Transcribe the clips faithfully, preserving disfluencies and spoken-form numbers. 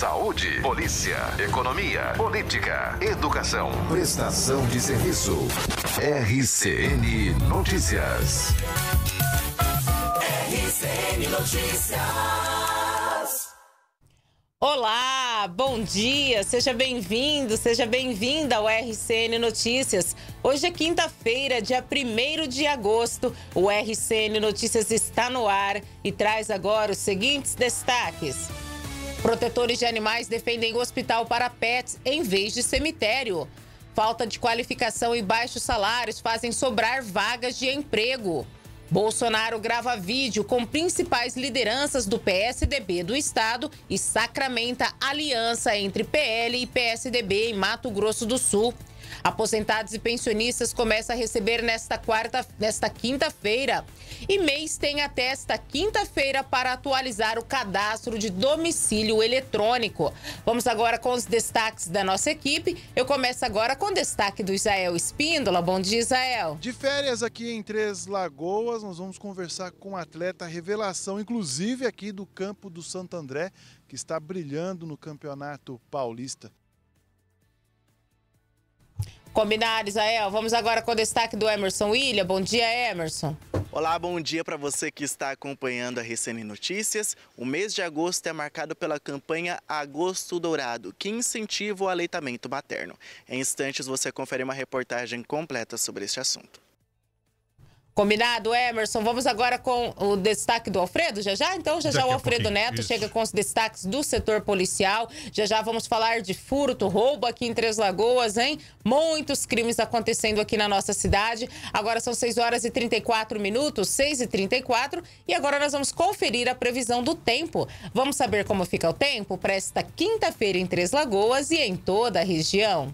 Saúde, polícia, economia, política, educação, prestação de serviço. R C N Notícias. R C N Notícias. Olá, bom dia, seja bem-vindo, seja bem-vinda ao R C N Notícias. Hoje é quinta-feira, dia primeiro de agosto. O R C N Notícias está no ar e traz agora os seguintes destaques. Protetores de animais defendem hospital para pets em vez de cemitério. Falta de qualificação e baixos salários fazem sobrar vagas de emprego. Bolsonaro grava vídeo com principais lideranças do P S D B do estado e sacramenta aliança entre P L e P S D B em Mato Grosso do Sul. Aposentados e pensionistas começam a receber nesta quarta, nesta quinta-feira. E M E I S tem até esta quinta-feira para atualizar o cadastro de domicílio eletrônico. Vamos agora com os destaques da nossa equipe. Eu começo agora com o destaque do Isael Espíndola. Bom dia, Isael. De férias aqui em Três Lagoas, nós vamos conversar com um atleta revelação, inclusive aqui do campo do Santo André, que está brilhando no Campeonato Paulista. Combinado, Isael. Vamos agora com o destaque do Emerson William. Bom dia, Emerson. Olá, bom dia para você que está acompanhando a R C N Notícias. O mês de agosto é marcado pela campanha Agosto Dourado, que incentiva o aleitamento materno. Em instantes você confere uma reportagem completa sobre este assunto. Combinado, Emerson. Vamos agora com o destaque do Alfredo, já já? Então, já já o Alfredo Neto isso. chega com os destaques do setor policial. Já já vamos falar de furto, roubo aqui em Três Lagoas, hein? Muitos crimes acontecendo aqui na nossa cidade. Agora são seis horas e trinta e quatro minutos, seis e trinta e quatro. E agora nós vamos conferir a previsão do tempo. Vamos saber como fica o tempo para esta quinta-feira em Três Lagoas e em toda a região.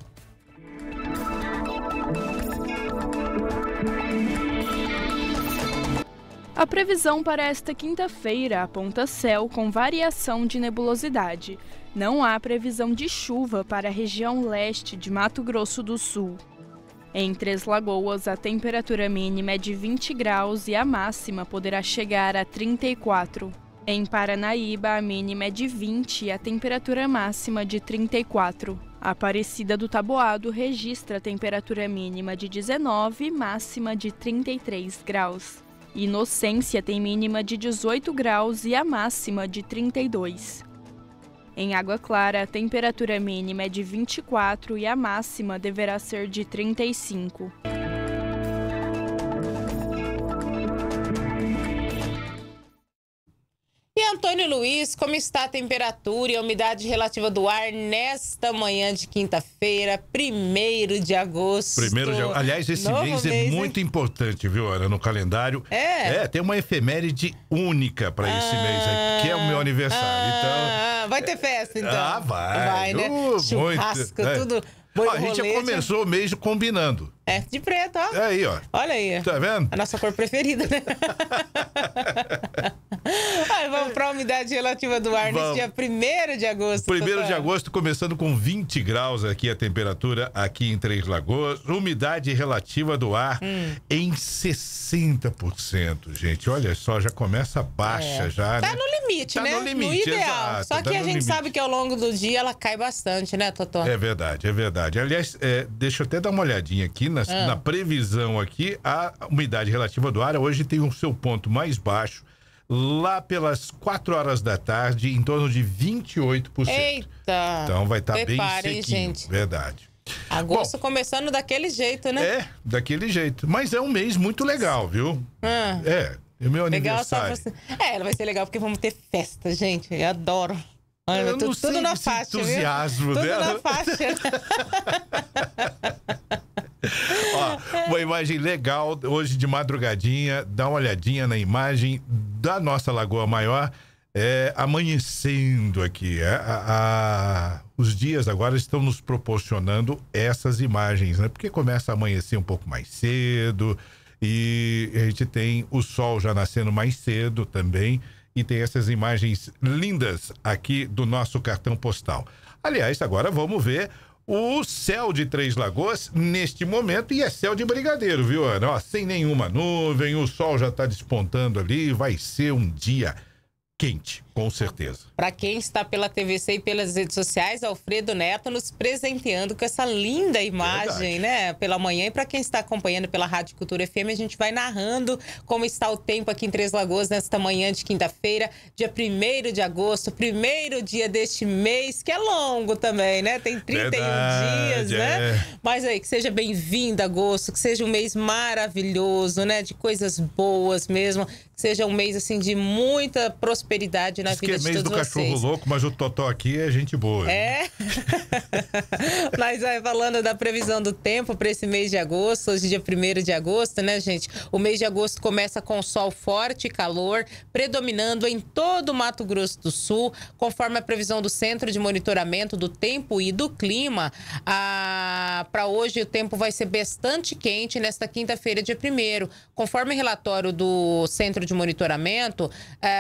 A previsão para esta quinta-feira aponta céu com variação de nebulosidade. Não há previsão de chuva para a região leste de Mato Grosso do Sul. Em Três Lagoas, a temperatura mínima é de vinte graus e a máxima poderá chegar a trinta e quatro. Em Paranaíba, a mínima é de vinte e a temperatura máxima de trinta e quatro. A Aparecida do Taboado registra a temperatura mínima de dezenove e máxima de trinta e três graus. Inocência tem mínima de dezoito graus e a máxima de trinta e dois. Em Água Clara, a temperatura mínima é de vinte e quatro e a máxima deverá ser de trinta e cinco. E Antônio Luiz, como está a temperatura e a umidade relativa do ar nesta manhã de quinta-feira, primeiro de agosto? Primeiro de agosto. Aliás, esse mês, mês é muito hein? importante, viu, Ana, no calendário. É? É, tem uma efeméride única para esse ah, mês aí, que é o meu aniversário. Ah, então, vai ter festa, então? Ah, vai. Vai, né? Uh, Churrasco, muito, tudo. Ó, a gente já começou o mês combinando. É, de preto, ó. É aí, ó. Olha aí. Tá vendo? A nossa cor preferida, né? Aí vamos para a umidade relativa do ar vamos. nesse dia primeiro de agosto. primeiro de agosto, começando com vinte graus aqui a temperatura aqui em Três Lagoas. Umidade relativa do ar hum. em sessenta por cento, gente. Olha só, já começa baixa é. já, Tá né? no limite, tá né? No limite, no ideal. exato, Só que tá a gente limite. sabe que ao longo do dia ela cai bastante, né, Totó? É verdade, é verdade. Aliás, é, deixa eu até dar uma olhadinha aqui na, ah. na previsão aqui. A umidade relativa do ar hoje tem o seu ponto mais baixo lá pelas quatro horas da tarde, em torno de vinte e oito por cento. Eita! Então vai estar tá bem sequinho, gente. Verdade. Agosto Bom, começando daquele jeito, né? É, daquele jeito. Mas é um mês muito legal, viu? Ah. É, é o meu aniversário. Você... É, vai ser legal porque vamos ter festa, gente. Eu adoro. Olha, eu tudo, não sei tudo na esse faixa, entusiasmo viu? dela. Tudo na faixa. Ó, uma imagem legal hoje de madrugadinha. Dá uma olhadinha na imagem da nossa Lagoa Maior, é, amanhecendo aqui. É, a, a, os dias agora estão nos proporcionando essas imagens, né? Porque começa a amanhecer um pouco mais cedo e a gente tem o sol já nascendo mais cedo também. E tem essas imagens lindas aqui do nosso cartão postal. Aliás, agora vamos ver o céu de Três Lagoas neste momento, e é céu de brigadeiro, viu, Ana? Ó, sem nenhuma nuvem, o sol já está despontando ali, vai ser um dia quente. Com certeza. Para quem está pela T V C e pelas redes sociais, Alfredo Neto nos presenteando com essa linda imagem, Verdade. né? Pela manhã. E para quem está acompanhando pela Rádio Cultura F M, a gente vai narrando como está o tempo aqui em Três Lagoas nesta manhã de quinta-feira, dia primeiro de agosto, primeiro dia deste mês, que é longo também, né? Tem trinta e um Verdade, dias, né? É. Mas aí, que seja bem-vindo agosto, que seja um mês maravilhoso, né? De coisas boas mesmo, que seja um mês, assim, de muita prosperidade na Diz vida que é de mês todos do vocês. cachorro louco, mas o Totó aqui é gente boa. É? Mas aí, falando da previsão do tempo para esse mês de agosto, hoje dia primeiro de agosto, né, gente? O mês de agosto começa com sol forte e calor, predominando em todo o Mato Grosso do Sul, conforme a previsão do Centro de Monitoramento do Tempo e do Clima. Ah, para hoje, o tempo vai ser bastante quente nesta quinta-feira, dia primeiro. Conforme o relatório do Centro de Monitoramento,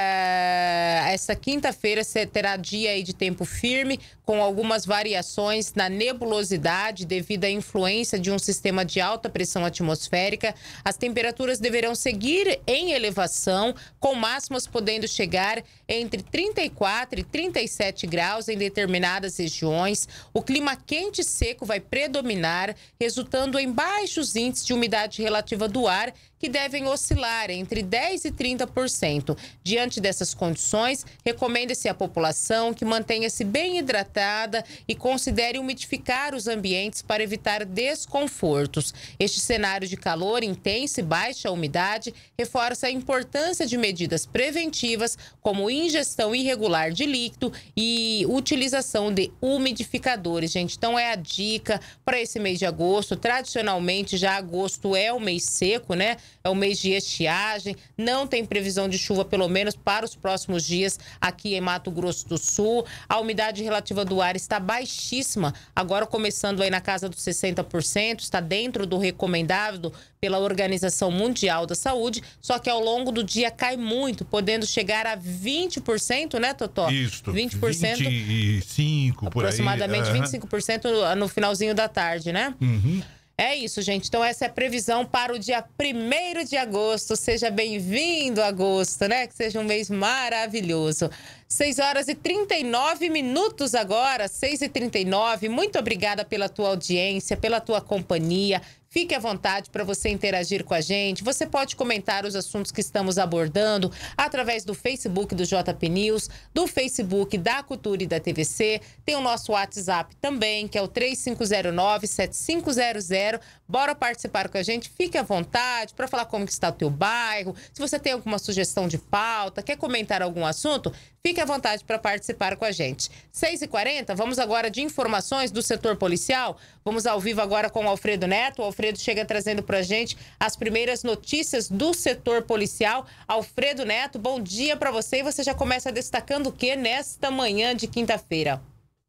é, essa quinta-feira terá dia aí de tempo firme, com algumas variações na nebulosidade devido à influência de um sistema de alta pressão atmosférica. As temperaturas deverão seguir em elevação, com máximas podendo chegar entre trinta e quatro e trinta e sete graus em determinadas regiões. O clima quente e seco vai predominar, resultando em baixos índices de umidade relativa do ar, que devem oscilar entre dez e trinta por cento. Diante dessas condições, recomenda-se à população que mantenha-se bem hidratada e considere umidificar os ambientes para evitar desconfortos. Este cenário de calor intenso e baixa umidade reforça a importância de medidas preventivas, como ingestão irregular de líquido e utilização de umidificadores. Gente, então é a dica para esse mês de agosto. Tradicionalmente, já agosto é o mês seco, né? É o mês de estiagem, não tem previsão de chuva, pelo menos para os próximos dias aqui em Mato Grosso do Sul. A umidade relativa do ar está baixíssima, agora começando aí na casa dos sessenta por cento, está dentro do recomendado pela Organização Mundial da Saúde, só que ao longo do dia cai muito, podendo chegar a vinte por cento, né, Totó? Isso, vinte por cento, vinte e cinco por aí. aproximadamente Uhum. vinte e cinco por cento no finalzinho da tarde, né? Uhum. É isso, gente. Então, essa é a previsão para o dia primeiro de agosto. Seja bem-vindo, agosto, né? Que seja um mês maravilhoso. seis horas e trinta e nove minutos agora, seis e trinta e nove. Muito obrigada pela tua audiência, pela tua companhia. Fique à vontade para você interagir com a gente. Você pode comentar os assuntos que estamos abordando através do Facebook do J P News, do Facebook da Cultura e da T V C. Tem o nosso WhatsApp também, que é o três cinco zero nove, sete cinco zero zero. Bora participar com a gente. Fique à vontade para falar como que está o teu bairro. Se você tem alguma sugestão de pauta, quer comentar algum assunto, fique à vontade para participar com a gente. seis e quarenta, vamos agora de informações do setor policial. Vamos ao vivo agora com o Alfredo Neto. O Alfredo chega trazendo para a gente as primeiras notícias do setor policial. Alfredo Neto, bom dia para você. E você já começa destacando o que nesta manhã de quinta-feira?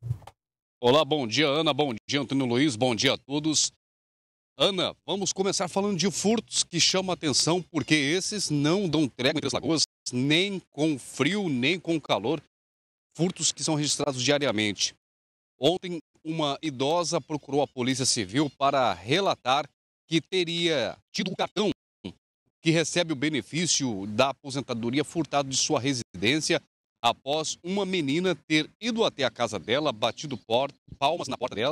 Olá, bom dia, Ana. Bom dia, Antônio Luiz. Bom dia a todos. Ana, vamos começar falando de furtos que chamam a atenção, porque esses não dão trégua em Três Lagoas, nem com frio, nem com calor. Furtos que são registrados diariamente. Ontem, uma idosa procurou a Polícia Civil para relatar que teria tido um cartão que recebe o benefício da aposentadoria furtado de sua residência após uma menina ter ido até a casa dela, batido por, palmas na porta dela,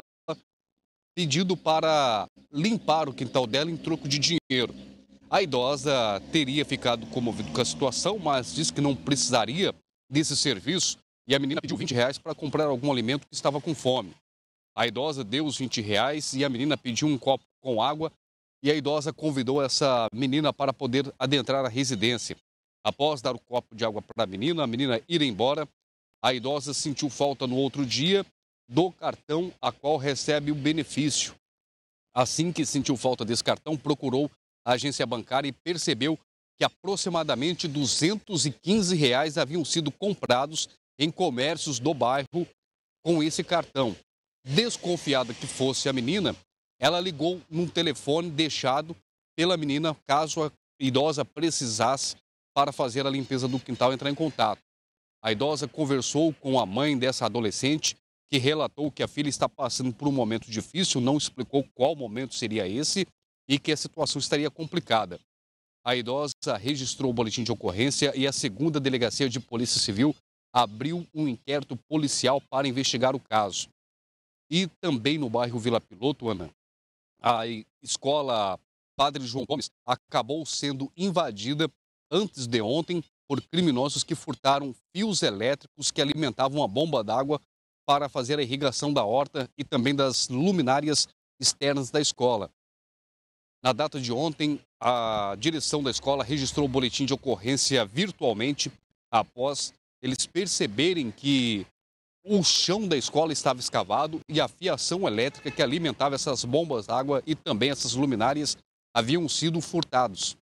pedido para limpar o quintal dela em troco de dinheiro. A idosa teria ficado comovida com a situação, mas disse que não precisaria desse serviço e a menina pediu vinte reais para comprar algum alimento que estava com fome. A idosa deu os vinte reais e a menina pediu um copo com água e a idosa convidou essa menina para poder adentrar a residência. Após dar o copo de água para a menina, a menina ir embora, a idosa sentiu falta no outro dia do cartão a qual recebe o benefício. Assim que sentiu falta desse cartão, procurou a agência bancária e percebeu que aproximadamente duzentos e quinze reais haviam sido comprados em comércios do bairro com esse cartão. Desconfiada que fosse a menina, ela ligou num telefone deixado pela menina caso a idosa precisasse para fazer a limpeza do quintal entrar em contato. A idosa conversou com a mãe dessa adolescente, que relatou que a filha está passando por um momento difícil, não explicou qual momento seria esse e que a situação estaria complicada. A idosa registrou o boletim de ocorrência e a segunda Delegacia de Polícia Civil abriu um inquérito policial para investigar o caso. E também no bairro Vila Piloto, Ana, a escola Padre João Gomes acabou sendo invadida antes de ontem por criminosos que furtaram fios elétricos que alimentavam a bomba d'água para fazer a irrigação da horta e também das luminárias externas da escola. Na data de ontem, a direção da escola registrou o boletim de ocorrência virtualmente após eles perceberem que o chão da escola estava escavado e a fiação elétrica que alimentava essas bombas d'água e também essas luminárias haviam sido furtados.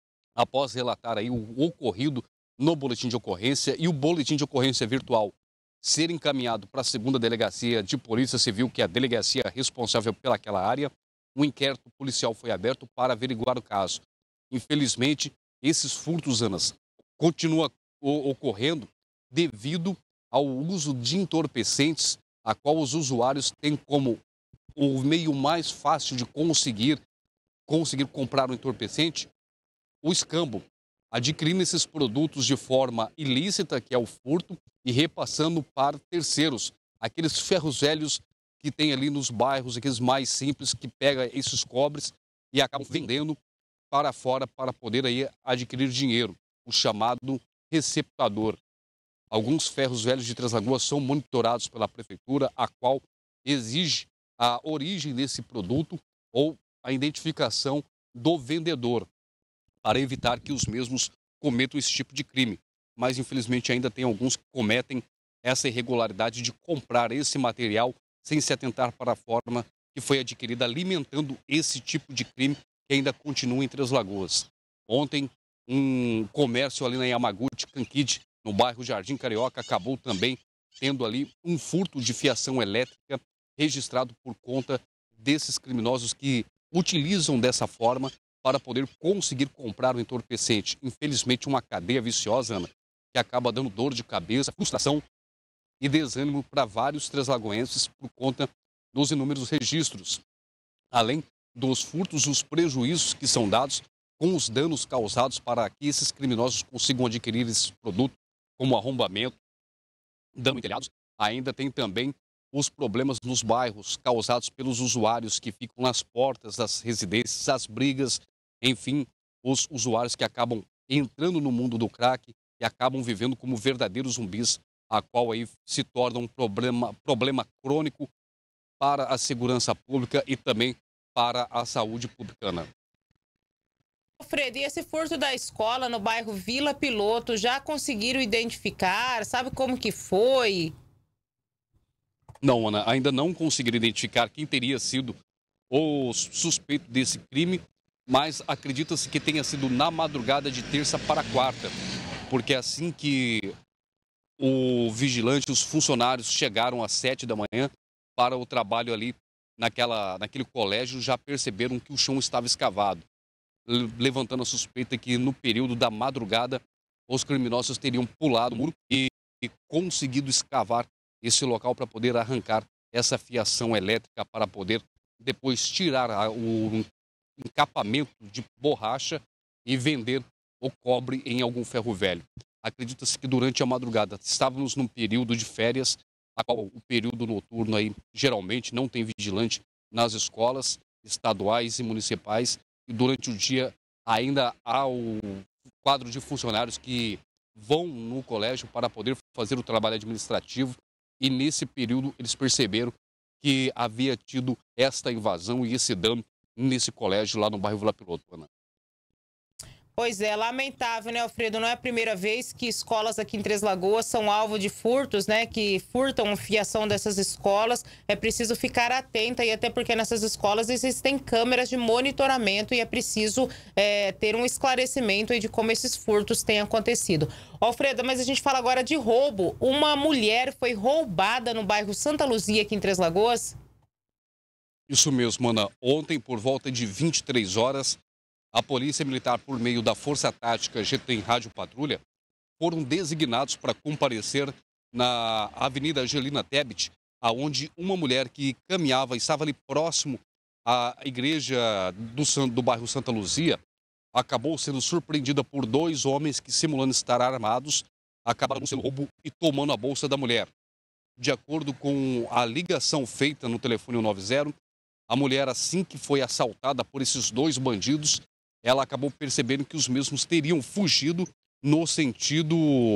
Após relatar aí o ocorrido no boletim de ocorrência e o boletim de ocorrência virtual ser encaminhado para a segunda delegacia de Polícia Civil, que é a delegacia responsável pelaquela área, um inquérito policial foi aberto para averiguar o caso. Infelizmente, esses furtos, Anas, continuam ocorrendo devido ao uso de entorpecentes, a qual os usuários têm como o meio mais fácil de conseguir, conseguir comprar um entorpecente, o escambo, adquirindo esses produtos de forma ilícita, que é o furto, e repassando para terceiros, aqueles ferros velhos que tem ali nos bairros, aqueles mais simples, que pega esses cobres e acabam vendendo para fora para poder aí adquirir dinheiro, o chamado receptador. Alguns ferros velhos de Três Lagoas são monitorados pela prefeitura, a qual exige a origem desse produto ou a identificação do vendedor, para evitar que os mesmos cometam esse tipo de crime. Mas, infelizmente, ainda tem alguns que cometem essa irregularidade de comprar esse material sem se atentar para a forma que foi adquirida, alimentando esse tipo de crime que ainda continua em Três Lagoas. Ontem, um comércio ali na Yamaguchi, Cankid, no bairro Jardim Carioca, acabou também tendo ali um furto de fiação elétrica registrado por conta desses criminosos que utilizam dessa forma para poder conseguir comprar o entorpecente. Infelizmente, uma cadeia viciosa, Ana, que acaba dando dor de cabeça, frustração e desânimo para vários treslagoenses por conta dos inúmeros registros. Além dos furtos, os prejuízos que são dados com os danos causados para que esses criminosos consigam adquirir esse produto, como arrombamento, dano em telhados. Ainda tem também os problemas nos bairros causados pelos usuários que ficam nas portas das residências, as brigas, enfim, os usuários que acabam entrando no mundo do crack e acabam vivendo como verdadeiros zumbis, a qual aí se torna um problema, problema crônico para a segurança pública e também para a saúde pública. Alfredo, e esse furto da escola no bairro Vila Piloto, já conseguiram identificar? Sabe como que foi? Não, Ana, ainda não conseguiram identificar quem teria sido o suspeito desse crime, mas acredita-se que tenha sido na madrugada de terça para quarta, porque assim que o vigilante, os funcionários chegaram às sete da manhã para o trabalho ali naquela, naquele colégio, já perceberam que o chão estava escavado, levantando a suspeita que no período da madrugada os criminosos teriam pulado o muro e, e conseguido escavar esse local para poder arrancar essa fiação elétrica para poder depois tirar a, o encapamento de borracha e vender o cobre em algum ferro velho. Acredita-se que durante a madrugada estávamos num período de férias, a qual o período noturno aí geralmente não tem vigilante nas escolas estaduais e municipais, e durante o dia ainda há o quadro de funcionários que vão no colégio para poder fazer o trabalho administrativo, e nesse período eles perceberam que havia tido esta invasão e esse dano nesse colégio lá no bairro Vila Piloto, Ana. Pois é, lamentável, né, Alfredo? Não é a primeira vez que escolas aqui em Três Lagoas são alvo de furtos, né? Que furtam fiação dessas escolas. É preciso ficar atenta, e até porque nessas escolas existem câmeras de monitoramento e é preciso é, ter um esclarecimento aí de como esses furtos têm acontecido. Alfredo, mas a gente fala agora de roubo. Uma mulher foi roubada no bairro Santa Luzia, aqui em Três Lagoas? Isso mesmo, Ana. Ontem, por volta de vinte e três horas, a Polícia Militar, por meio da Força Tática G T em Rádio Patrulha, foram designados para comparecer na Avenida Angelina Tebet, aonde uma mulher que caminhava, estava ali próximo à igreja do, do bairro Santa Luzia, acabou sendo surpreendida por dois homens que, simulando estar armados, acabaram sendo roubo e tomando a bolsa da mulher. De acordo com a ligação feita no telefone cento e noventa, a mulher, assim que foi assaltada por esses dois bandidos, ela acabou percebendo que os mesmos teriam fugido no sentido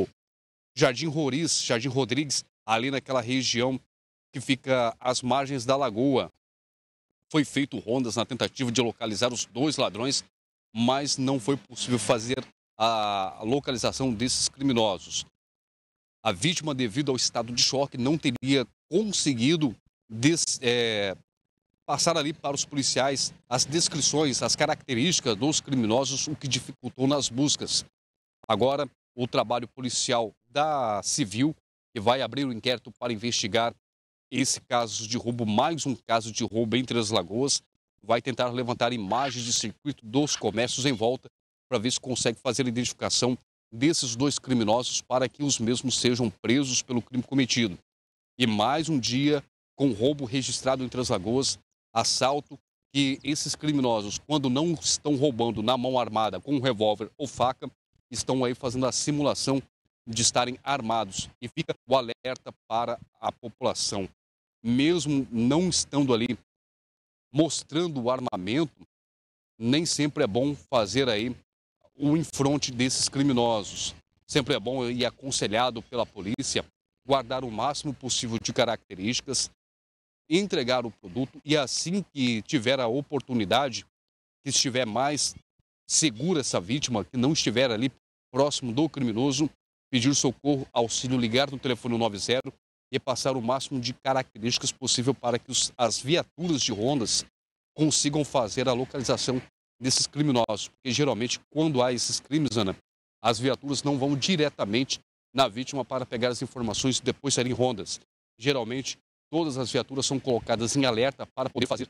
Jardim Roriz, Jardim Rodrigues, ali naquela região que fica às margens da lagoa. Foi feito rondas na tentativa de localizar os dois ladrões, mas não foi possível fazer a localização desses criminosos. A vítima, devido ao estado de choque, não teria conseguido des, é, passar ali para os policiais as descrições, as características dos criminosos, o que dificultou nas buscas. Agora, o trabalho policial da Civil, que vai abrir o inquérito para investigar esse caso de roubo, mais um caso de roubo em Três Lagoas, vai tentar levantar imagens de circuito dos comércios em volta para ver se consegue fazer a identificação desses dois criminosos para que os mesmos sejam presos pelo crime cometido. E mais um dia com roubo registrado em Três Lagoas, assalto que esses criminosos, quando não estão roubando na mão armada com um revólver ou faca, estão aí fazendo a simulação de estarem armados. E fica o alerta para a população. Mesmo não estando ali mostrando o armamento, nem sempre é bom fazer aí o enfronte desses criminosos. Sempre é bom e aconselhado pela polícia guardar o máximo possível de características, entregar o produto e assim que tiver a oportunidade, que estiver mais segura essa vítima, que não estiver ali próximo do criminoso, pedir socorro, auxílio, ligar no telefone cento e noventa e passar o máximo de características possível para que os, as viaturas de rondas consigam fazer a localização desses criminosos. Porque geralmente quando há esses crimes, Ana, as viaturas não vão diretamente na vítima para pegar as informações e depois saírem rondas. Geralmente todas as viaturas são colocadas em alerta para poder fazer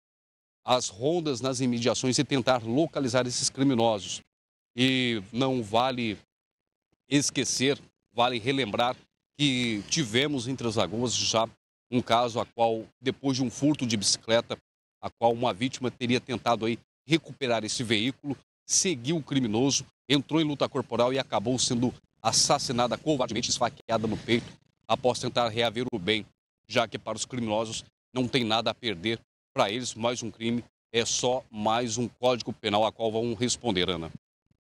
as rondas nas imediações e tentar localizar esses criminosos. E não vale esquecer, vale relembrar que tivemos em Três Lagoas já um caso a qual, depois de um furto de bicicleta, a qual uma vítima teria tentado aí recuperar esse veículo, seguiu o criminoso, entrou em luta corporal e acabou sendo assassinada covardemente, esfaqueada no peito, após tentar reaver o bem, já que para os criminosos não tem nada a perder. Para eles, mais um crime é só mais um código penal a qual vão responder, Ana.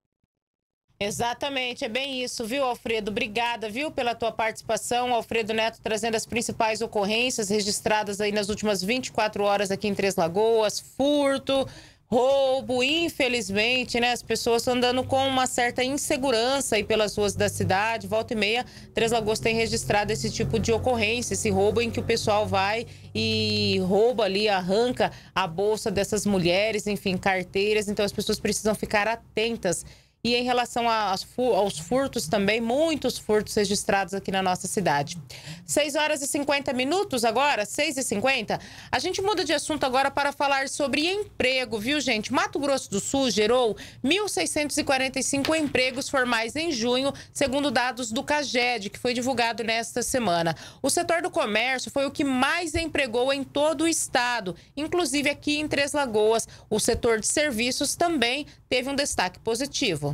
Exatamente, é bem isso, viu, Alfredo? Obrigada, viu, pela tua participação. Alfredo Neto trazendo as principais ocorrências registradas aí nas últimas vinte e quatro horas aqui em Três Lagoas. Furto, roubo, infelizmente, né? As pessoas estão andando com uma certa insegurança aí pelas ruas da cidade. Volta e meia, Três Lagoas tem registrado esse tipo de ocorrência, esse roubo em que o pessoal vai e rouba ali, arranca a bolsa dessas mulheres, enfim, carteiras. Então as pessoas precisam ficar atentas. E em relação aos furtos também, muitos furtos registrados aqui na nossa cidade. seis horas e cinquenta minutos agora, seis e cinquenta. A gente muda de assunto agora para falar sobre emprego, viu, gente? Mato Grosso do Sul gerou mil seiscentos e quarenta e cinco empregos formais em junho, segundo dados do CAGED, que foi divulgado nesta semana. O setor do comércio foi o que mais empregou em todo o estado, inclusive aqui em Três Lagoas. O setor de serviços também teve um destaque positivo.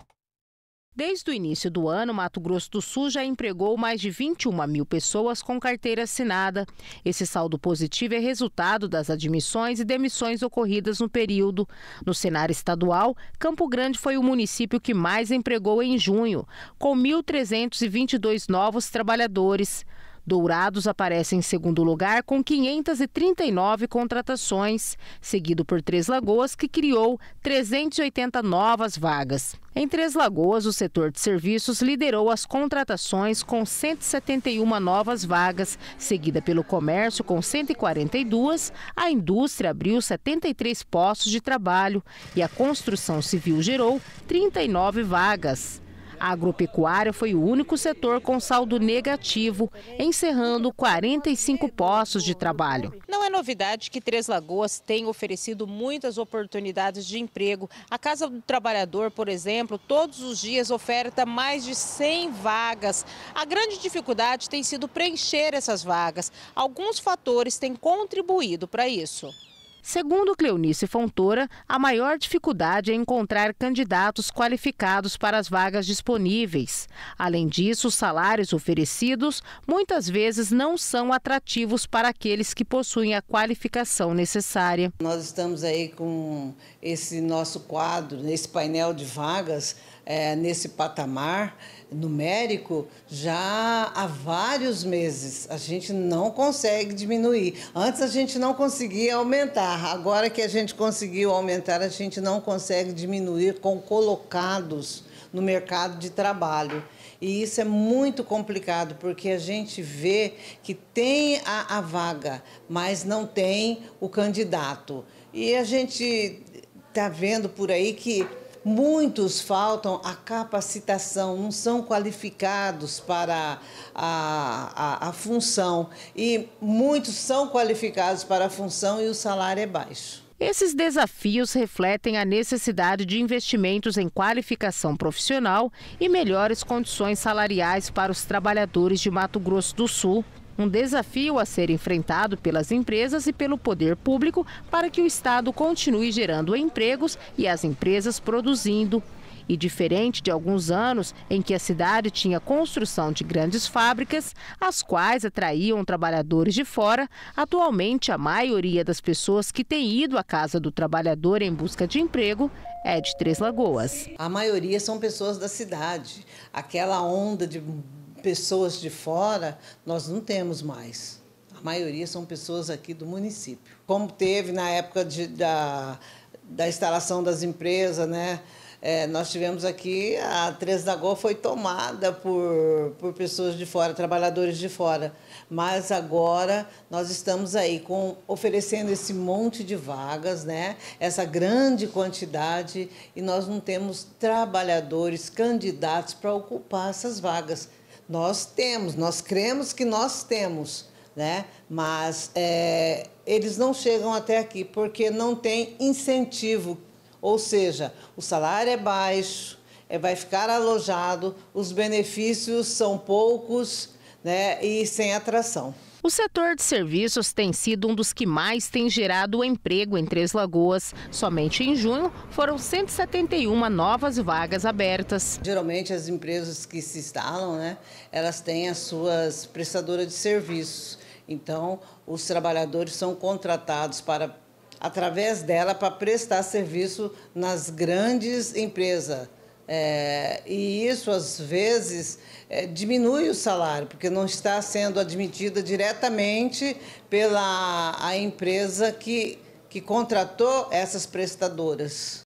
Desde o início do ano, Mato Grosso do Sul já empregou mais de vinte e uma mil pessoas com carteira assinada. Esse saldo positivo é resultado das admissões e demissões ocorridas no período. No cenário estadual, Campo Grande foi o município que mais empregou em junho, com mil trezentos e vinte e dois novos trabalhadores. Dourados aparece em segundo lugar com quinhentas e trinta e nove contratações, seguido por Três Lagoas, que criou trezentas e oitenta novas vagas. Em Três Lagoas, o setor de serviços liderou as contratações com cento e setenta e uma novas vagas, seguida pelo comércio com cento e quarenta e duas, a indústria abriu setenta e três postos de trabalho e a construção civil gerou trinta e nove vagas. A agropecuária foi o único setor com saldo negativo, encerrando quarenta e cinco postos de trabalho. Não é novidade que Três Lagoas tem oferecido muitas oportunidades de emprego. A Casa do Trabalhador, por exemplo, todos os dias oferta mais de cem vagas. A grande dificuldade tem sido preencher essas vagas. Alguns fatores têm contribuído para isso. Segundo Cleonice Fontoura, a maior dificuldade é encontrar candidatos qualificados para as vagas disponíveis. Além disso, os salários oferecidos muitas vezes não são atrativos para aqueles que possuem a qualificação necessária. Nós estamos aí com esse nosso quadro, esse painel de vagas, é, nesse patamar numérico já há vários meses. A gente não consegue diminuir. Antes a gente não conseguia aumentar. Agora que a gente conseguiu aumentar, a gente não consegue diminuir com colocados no mercado de trabalho. E isso é muito complicado, porque a gente vê que tem a, a vaga, mas não tem o candidato. E a gente está vendo por aí que muitos faltam a capacitação, não são qualificados para a, a, a função. E muitos são qualificados para a função e o salário é baixo. Esses desafios refletem a necessidade de investimentos em qualificação profissional e melhores condições salariais para os trabalhadores de Mato Grosso do Sul. Um desafio a ser enfrentado pelas empresas e pelo poder público para que o Estado continue gerando empregos e as empresas produzindo. E diferente de alguns anos em que a cidade tinha construção de grandes fábricas, as quais atraíam trabalhadores de fora, atualmente a maioria das pessoas que têm ido à Casa do Trabalhador em busca de emprego é de Três Lagoas. A maioria são pessoas da cidade. Aquela onda de pessoas de fora, nós não temos mais. A maioria são pessoas aqui do município. Como teve na época de, da, da instalação das empresas, né? É, nós tivemos aqui, a Três Lagoas foi tomada por, por pessoas de fora, trabalhadores de fora. Mas agora nós estamos aí com, oferecendo esse monte de vagas, né? Essa grande quantidade, e nós não temos trabalhadores candidatos para ocupar essas vagas. Nós temos, nós cremos que nós temos, né? Mas é, eles não chegam até aqui porque não tem incentivo, ou seja, o salário é baixo, é, vai ficar alojado, os benefícios são poucos, né? E sem atração. O setor de serviços tem sido um dos que mais tem gerado emprego em Três Lagoas. Somente em junho foram cento e setenta e uma novas vagas abertas. Geralmente as empresas que se instalam, né, elas têm as suas prestadoras de serviços. Então, os trabalhadores são contratados para, através dela, para prestar serviço nas grandes empresas. É, e isso, às vezes, é, diminui o salário, porque não está sendo admitida diretamente pela a empresa que, que contratou essas prestadoras.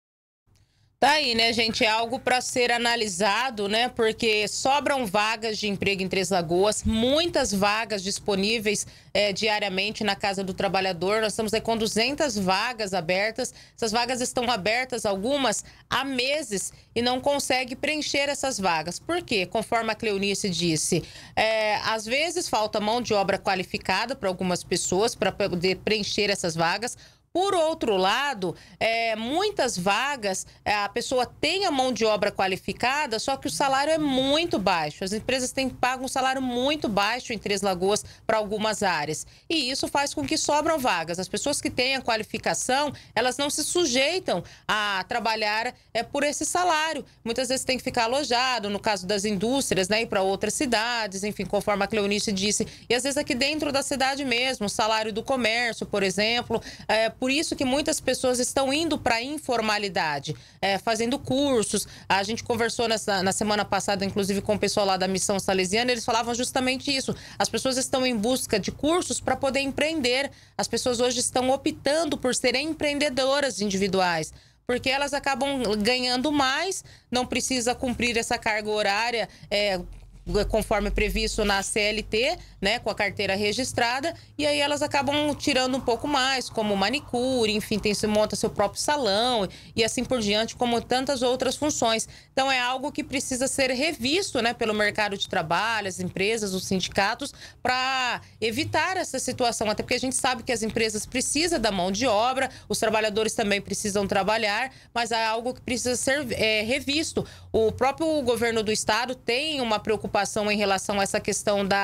Tá aí, né, gente? É algo para ser analisado, né? Porque sobram vagas de emprego em Três Lagoas, muitas vagas disponíveis é, diariamente na Casa do Trabalhador. Nós estamos aí com duzentas vagas abertas. Essas vagas estão abertas, algumas, há meses e não consegue preencher essas vagas. Por quê? Conforme a Cleonice disse, é, às vezes falta mão de obra qualificada para algumas pessoas para poder preencher essas vagas. Por outro lado, é, muitas vagas, a pessoa tem a mão de obra qualificada, só que o salário é muito baixo. As empresas têm pago um salário muito baixo em Três Lagoas para algumas áreas. E isso faz com que sobram vagas. As pessoas que têm a qualificação, elas não se sujeitam a trabalhar é, por esse salário. Muitas vezes tem que ficar alojado, no caso das indústrias, né, ir para outras cidades, enfim, conforme a Cleonice disse. E às vezes aqui dentro da cidade mesmo, o salário do comércio, por exemplo, é, por isso que muitas pessoas estão indo para a informalidade, é, fazendo cursos. A gente conversou nessa, na semana passada, inclusive, com o pessoal lá da Missão Salesiana, eles falavam justamente isso. As pessoas estão em busca de cursos para poder empreender. As pessoas hoje estão optando por serem empreendedoras individuais, porque elas acabam ganhando mais, não precisa cumprir essa carga horária, é, conforme previsto na C L T, né, com a carteira registrada, e aí elas acabam tirando um pouco mais, como manicure, enfim, tem, se monta seu próprio salão e assim por diante, como tantas outras funções. Então é algo que precisa ser revisto, né, pelo mercado de trabalho, as empresas, os sindicatos, para evitar essa situação, até porque a gente sabe que as empresas precisam da mão de obra, os trabalhadores também precisam trabalhar, mas é algo que precisa ser é, revisto. O próprio governo do estado tem uma preocupação em relação a essa questão da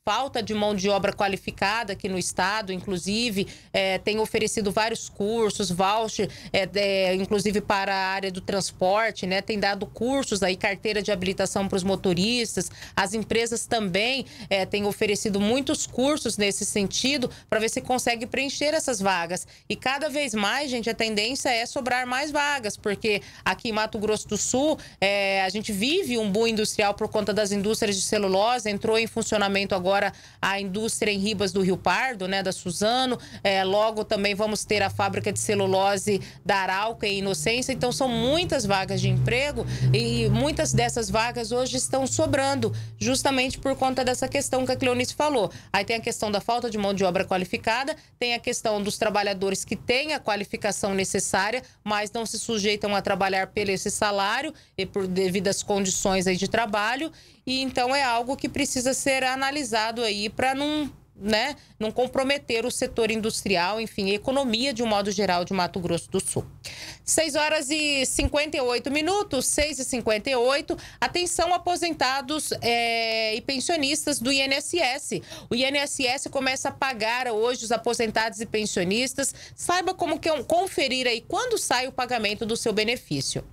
falta de mão de obra qualificada aqui no estado, inclusive, é, tem oferecido vários cursos, voucher, é, é, inclusive para a área do transporte, né? Tem dado cursos aí, carteira de habilitação para os motoristas. As empresas também é, têm oferecido muitos cursos nesse sentido para ver se consegue preencher essas vagas. E cada vez mais, gente, a tendência é sobrar mais vagas, porque aqui em Mato Grosso do Sul, é, a gente vive um boom industrial por conta das indústrias de celulose, entrou em funcionamento agora Agora a indústria em Ribas do Rio Pardo, né, da Suzano, é, logo também vamos ter a fábrica de celulose da Arauca em Inocência. Então são muitas vagas de emprego e muitas dessas vagas hoje estão sobrando, justamente por conta dessa questão que a Cleonice falou. Aí tem a questão da falta de mão de obra qualificada, tem a questão dos trabalhadores que têm a qualificação necessária, mas não se sujeitam a trabalhar pelo esse salário e por devidas condições aí de trabalho. E então é algo que precisa ser analisado aí para não, né, não comprometer o setor industrial, enfim, a economia de um modo geral de Mato Grosso do Sul. seis horas e cinquenta e oito minutos, seis e cinquenta e oito. Atenção, aposentados é, e pensionistas do I N S S. O I N S S começa a pagar hoje os aposentados e pensionistas. Saiba como que é, conferir aí quando sai o pagamento do seu benefício.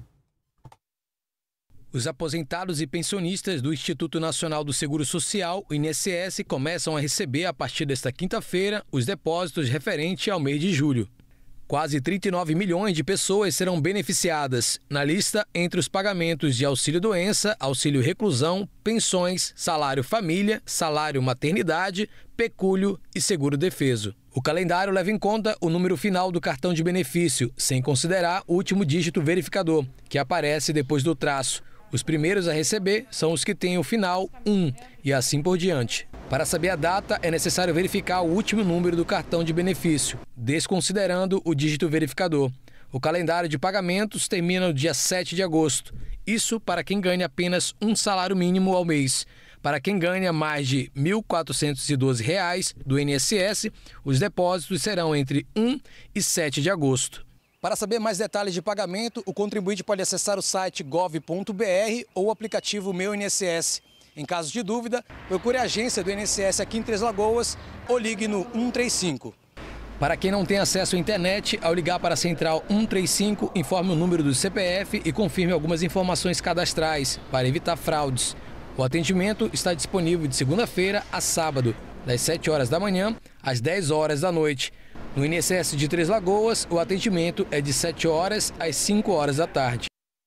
Os aposentados e pensionistas do Instituto Nacional do Seguro Social, o I N S S, começam a receber, a partir desta quinta-feira, os depósitos referentes ao mês de julho. Quase trinta e nove milhões de pessoas serão beneficiadas. Na lista, entre os pagamentos de auxílio-doença, auxílio-reclusão, pensões, salário-família, salário-maternidade, pecúlio e seguro-defeso. O calendário leva em conta o número final do cartão de benefício, sem considerar o último dígito verificador, que aparece depois do traço. Os primeiros a receber são os que têm o final um e assim por diante. Para saber a data, é necessário verificar o último número do cartão de benefício, desconsiderando o dígito verificador. O calendário de pagamentos termina no dia sete de agosto. Isso para quem ganha apenas um salário mínimo ao mês. Para quem ganha mais de mil quatrocentos e doze reais do I N S S, os depósitos serão entre um e sete de agosto. Para saber mais detalhes de pagamento, o contribuinte pode acessar o site gov ponto br ou o aplicativo Meu I N S S. Em caso de dúvida, procure a agência do I N S S aqui em Três Lagoas ou ligue no um três cinco. Para quem não tem acesso à internet, ao ligar para a central um três cinco, informe o número do C P F e confirme algumas informações cadastrais para evitar fraudes. O atendimento está disponível de segunda-feira a sábado, das sete horas da manhã às dez horas da noite. No I N S S de Três Lagoas, o atendimento é de sete horas às cinco horas da tarde.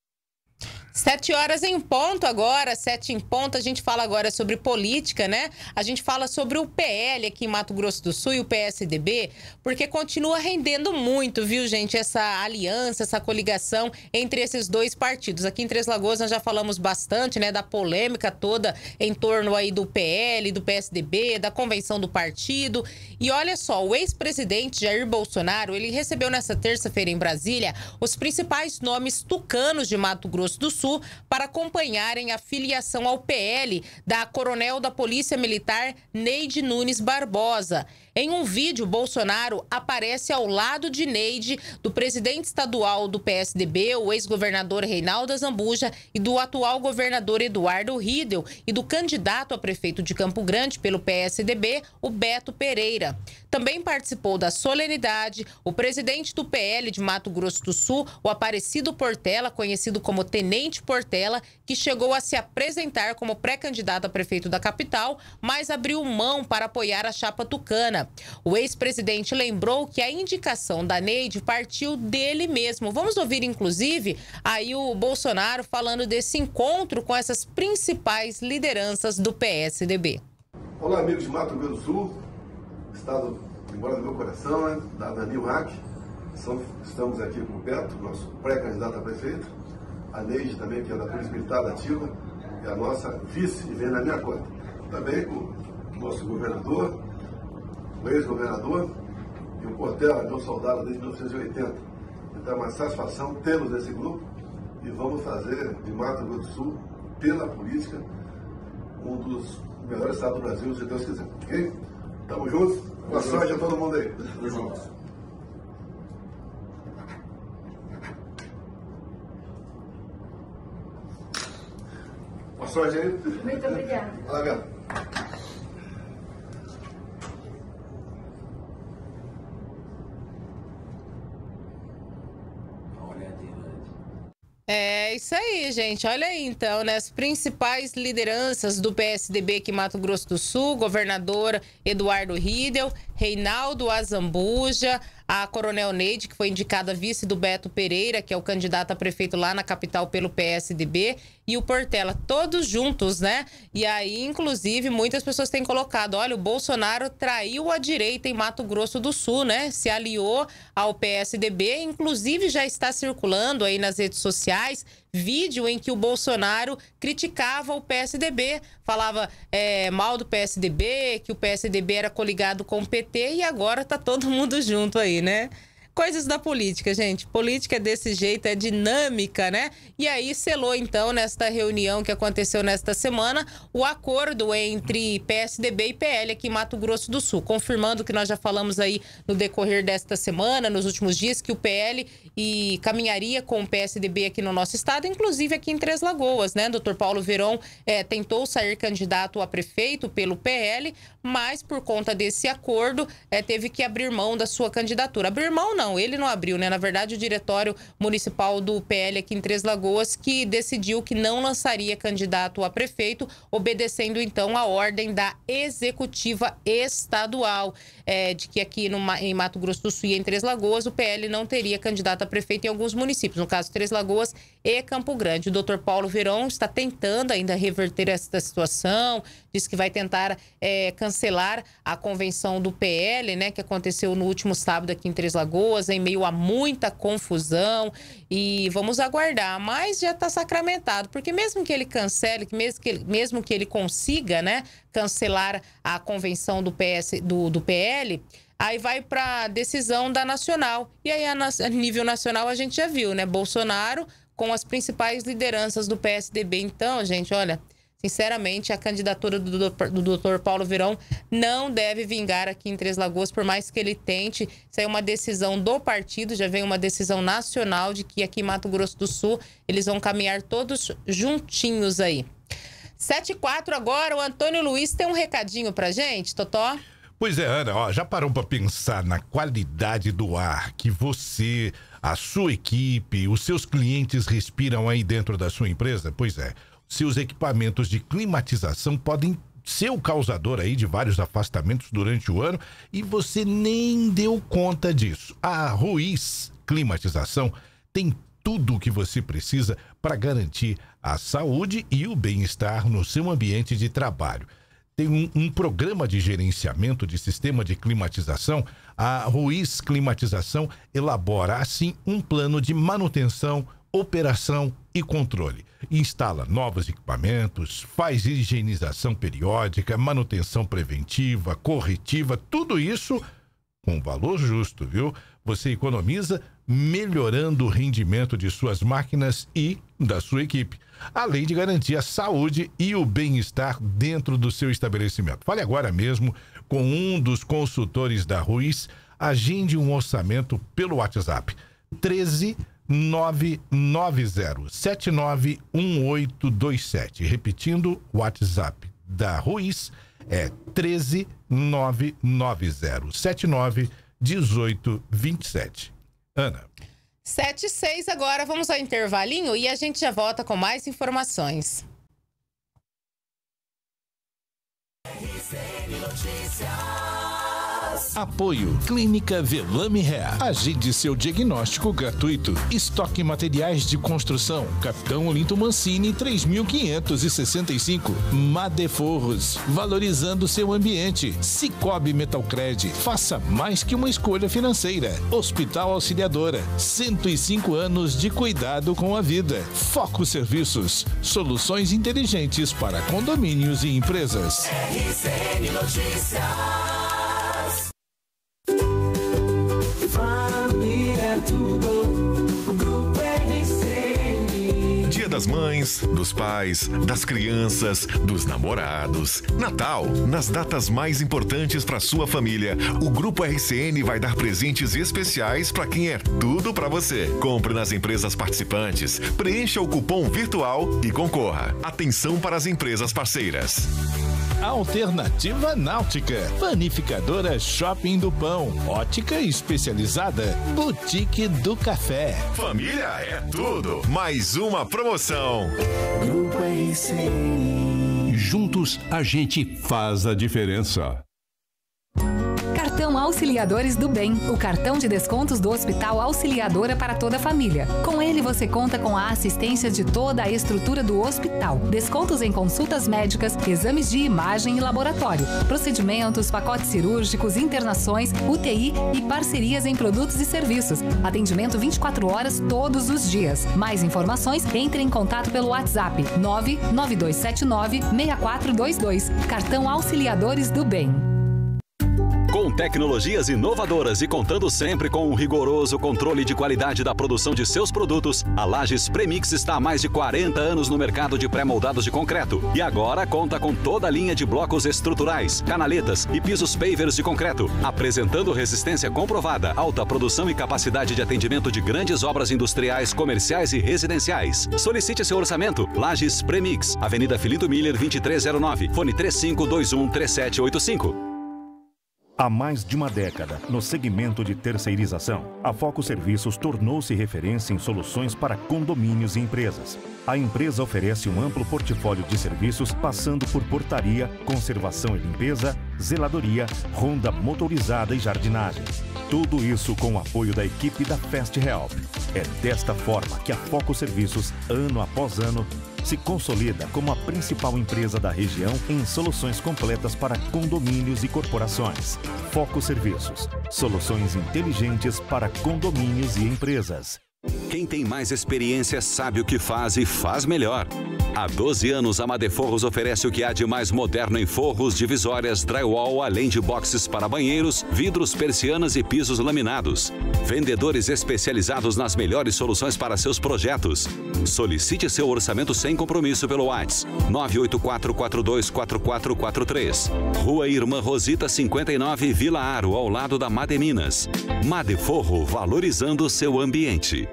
Sete horas em ponto agora, sete em ponto, a gente fala agora sobre política, né? A gente fala sobre o P L aqui em Mato Grosso do Sul e o P S D B, porque continua rendendo muito, viu, gente? Essa aliança, essa coligação entre esses dois partidos. Aqui em Três Lagoas nós já falamos bastante, né, da polêmica toda em torno aí do P L, do P S D B, da convenção do partido. E olha só, o ex-presidente Jair Bolsonaro, ele recebeu nessa terça-feira em Brasília os principais nomes tucanos de Mato Grosso do Sul para acompanharem a filiação ao P L da coronel da Polícia Militar Neide Nunes Barbosa. Em um vídeo, Bolsonaro aparece ao lado de Neide, do presidente estadual do P S D B, o ex-governador Reinaldo Azambuja, e do atual governador Eduardo Riedel, e do candidato a prefeito de Campo Grande pelo P S D B, o Beto Pereira. Também participou da solenidade o presidente do P L de Mato Grosso do Sul, o Aparecido Portela, conhecido como Tenente Portela, que chegou a se apresentar como pré-candidato a prefeito da capital, mas abriu mão para apoiar a chapa tucana. O ex-presidente lembrou que a indicação da Neide partiu dele mesmo. Vamos ouvir, inclusive, aí o Bolsonaro falando desse encontro com essas principais lideranças do P S D B. Olá, amigos de Mato Grosso do Sul, estado embora do meu coração, né, da Dani Hack. Estamos aqui com o Beto, nosso pré-candidato a prefeito, a Neide também, que é da Polícia Militar Ativa, e a nossa vice, e vem na minha conta. Também com o nosso governador, o ex-governador, e o Portela, meu soldado desde mil novecentos e oitenta. Então é uma satisfação tê-los nesse grupo e vamos fazer de Mato Grosso do Sul, pela política, um dos melhores estados do Brasil, se Deus quiser. Ok? Tamo juntos? Boa sorte a todo mundo aí. Tamo juntos. Boa sorte aí. Muito obrigada. Fala, Gato. É isso aí, gente. Olha aí, então, né? As principais lideranças do P S D B aqui em Mato Grosso do Sul, governadora Eduardo Riedel, Reinaldo Azambuja, a Coronel Neide, que foi indicada vice do Beto Pereira, que é o candidato a prefeito lá na capital pelo P S D B, e o Portela, todos juntos, né? E aí, inclusive, muitas pessoas têm colocado, olha, o Bolsonaro traiu a direita em Mato Grosso do Sul, né? Se aliou ao P S D B, inclusive já está circulando aí nas redes sociais vídeo em que o Bolsonaro criticava o P S D B, falava é, mal do P S D B, que o P S D B era coligado com o P T, e agora tá todo mundo junto aí, né? Coisas da política, gente. Política é desse jeito, é dinâmica, né? E aí selou, então, nesta reunião que aconteceu nesta semana, o acordo entre P S D B e P L aqui em Mato Grosso do Sul, confirmando que nós já falamos aí no decorrer desta semana, nos últimos dias, que o P L e caminharia com o P S D B aqui no nosso estado, inclusive aqui em Três Lagoas, né? doutor Paulo Veron é, tentou sair candidato a prefeito pelo P L, mas por conta desse acordo, é, teve que abrir mão da sua candidatura. Abrir mão não. Não, ele não abriu, né? Na verdade, o diretório municipal do P L aqui em Três Lagoas que decidiu que não lançaria candidato a prefeito, obedecendo, então, a ordem da executiva estadual, é, de que aqui no, em Mato Grosso do Sul e em Três Lagoas, o P L não teria candidato a prefeito em alguns municípios, no caso, Três Lagoas e Campo Grande. O doutor Paulo Veron está tentando ainda reverter essa situação, diz que vai tentar é, cancelar a convenção do P L, né, que aconteceu no último sábado aqui em Três Lagoas, em meio a muita confusão, e vamos aguardar, mas já está sacramentado, porque mesmo que ele cancele, que mesmo que ele, mesmo que ele consiga, né, cancelar a convenção do, P S, do, do P L, aí vai para decisão da Nacional, e aí a, a nível nacional a gente já viu, né, Bolsonaro com as principais lideranças do P S D B. Então, gente, olha, sinceramente, a candidatura do doutor Paulo Veron não deve vingar aqui em Três Lagoas, por mais que ele tente. Isso aí é uma decisão do partido, já vem uma decisão nacional de que aqui em Mato Grosso do Sul eles vão caminhar todos juntinhos aí. sete e quatro agora, o Antônio Luiz tem um recadinho pra gente, Totó? Pois é, Ana, ó, já parou para pensar na qualidade do ar que você, a sua equipe, os seus clientes respiram aí dentro da sua empresa? Pois é. Seus equipamentos de climatização podem ser o causador aí de vários afastamentos durante o ano e você nem deu conta disso. A Ruiz Climatização tem tudo o que você precisa para garantir a saúde e o bem-estar no seu ambiente de trabalho. Tem um, um programa de gerenciamento de sistema de climatização. A Ruiz Climatização elabora, assim, um plano de manutenção, operação e controle. Instala novos equipamentos, faz higienização periódica, manutenção preventiva, corretiva, tudo isso com valor justo, viu? Você economiza melhorando o rendimento de suas máquinas e da sua equipe, além de garantir a saúde e o bem-estar dentro do seu estabelecimento. Fale agora mesmo com um dos consultores da Ruiz, agende um orçamento pelo WhatsApp treze nove nove zero sete nove um oito dois sete. Repetindo, o WhatsApp da Ruiz é treze nove nove zero sete nove um oito dois sete. Ana. sete e seis agora, vamos ao intervalinho e a gente já volta com mais informações. Apoio Clínica Velame Hair. Agende seu diagnóstico gratuito. Estoque materiais de construção. Capitão Olinto Mancini, três mil quinhentos e sessenta e cinco. Madeforros. Valorizando seu ambiente. Cicobi Metalcred. Faça mais que uma escolha financeira. Hospital Auxiliadora. cento e cinco anos de cuidado com a vida. Foco Serviços. Soluções inteligentes para condomínios e empresas. R C N Notícias. Família tudo, Grupo R C N. Dia das Mães, dos pais, das crianças, dos namorados. Natal, nas datas mais importantes para sua família, o Grupo R C N vai dar presentes especiais para quem é tudo para você. Compre nas empresas participantes, preencha o cupom virtual e concorra. Atenção para as empresas parceiras. Alternativa Náutica, Panificadora Shopping do Pão, Ótica Especializada, Boutique do Café. Família é tudo. Mais uma promoção. Grupo R C N. Juntos a gente faz a diferença. Cartão Auxiliadores do Bem, o cartão de descontos do Hospital Auxiliadora para toda a família. Com ele você conta com a assistência de toda a estrutura do hospital. Descontos em consultas médicas, exames de imagem e laboratório, procedimentos, pacotes cirúrgicos, internações, U T I e parcerias em produtos e serviços. Atendimento vinte e quatro horas todos os dias. Mais informações, entre em contato pelo WhatsApp nove nove dois sete nove seis quatro dois dois. Cartão Auxiliadores do Bem. Com tecnologias inovadoras e contando sempre com um rigoroso controle de qualidade da produção de seus produtos, a Lages Premix está há mais de quarenta anos no mercado de pré-moldados de concreto e agora conta com toda a linha de blocos estruturais, canaletas e pisos pavers de concreto, apresentando resistência comprovada, alta produção e capacidade de atendimento de grandes obras industriais, comerciais e residenciais. Solicite seu orçamento. Lages Premix, Avenida Filinto Miller, vinte e três zero nove, fone três cinco dois um três sete oito cinco. Há mais de uma década, no segmento de terceirização, a Foco Serviços tornou-se referência em soluções para condomínios e empresas. A empresa oferece um amplo portfólio de serviços, passando por portaria, conservação e limpeza, zeladoria, ronda motorizada e jardinagem. Tudo isso com o apoio da equipe da Fast Help. É desta forma que a Foco Serviços, ano após ano, se consolida como a principal empresa da região em soluções completas para condomínios e corporações. Foco Serviços, soluções inteligentes para condomínios e empresas. Quem tem mais experiência sabe o que faz e faz melhor. Há doze anos, a Madeforros oferece o que há de mais moderno em forros, divisórias, drywall, além de boxes para banheiros, vidros, persianas e pisos laminados. Vendedores especializados nas melhores soluções para seus projetos. Solicite seu orçamento sem compromisso pelo WhatsApp nove oito quatro quatro dois quatro quatro quatro três. Rua Irmã Rosita cinquenta e nove, Vila Aro, ao lado da Mademinas. Madeforro, valorizando seu ambiente.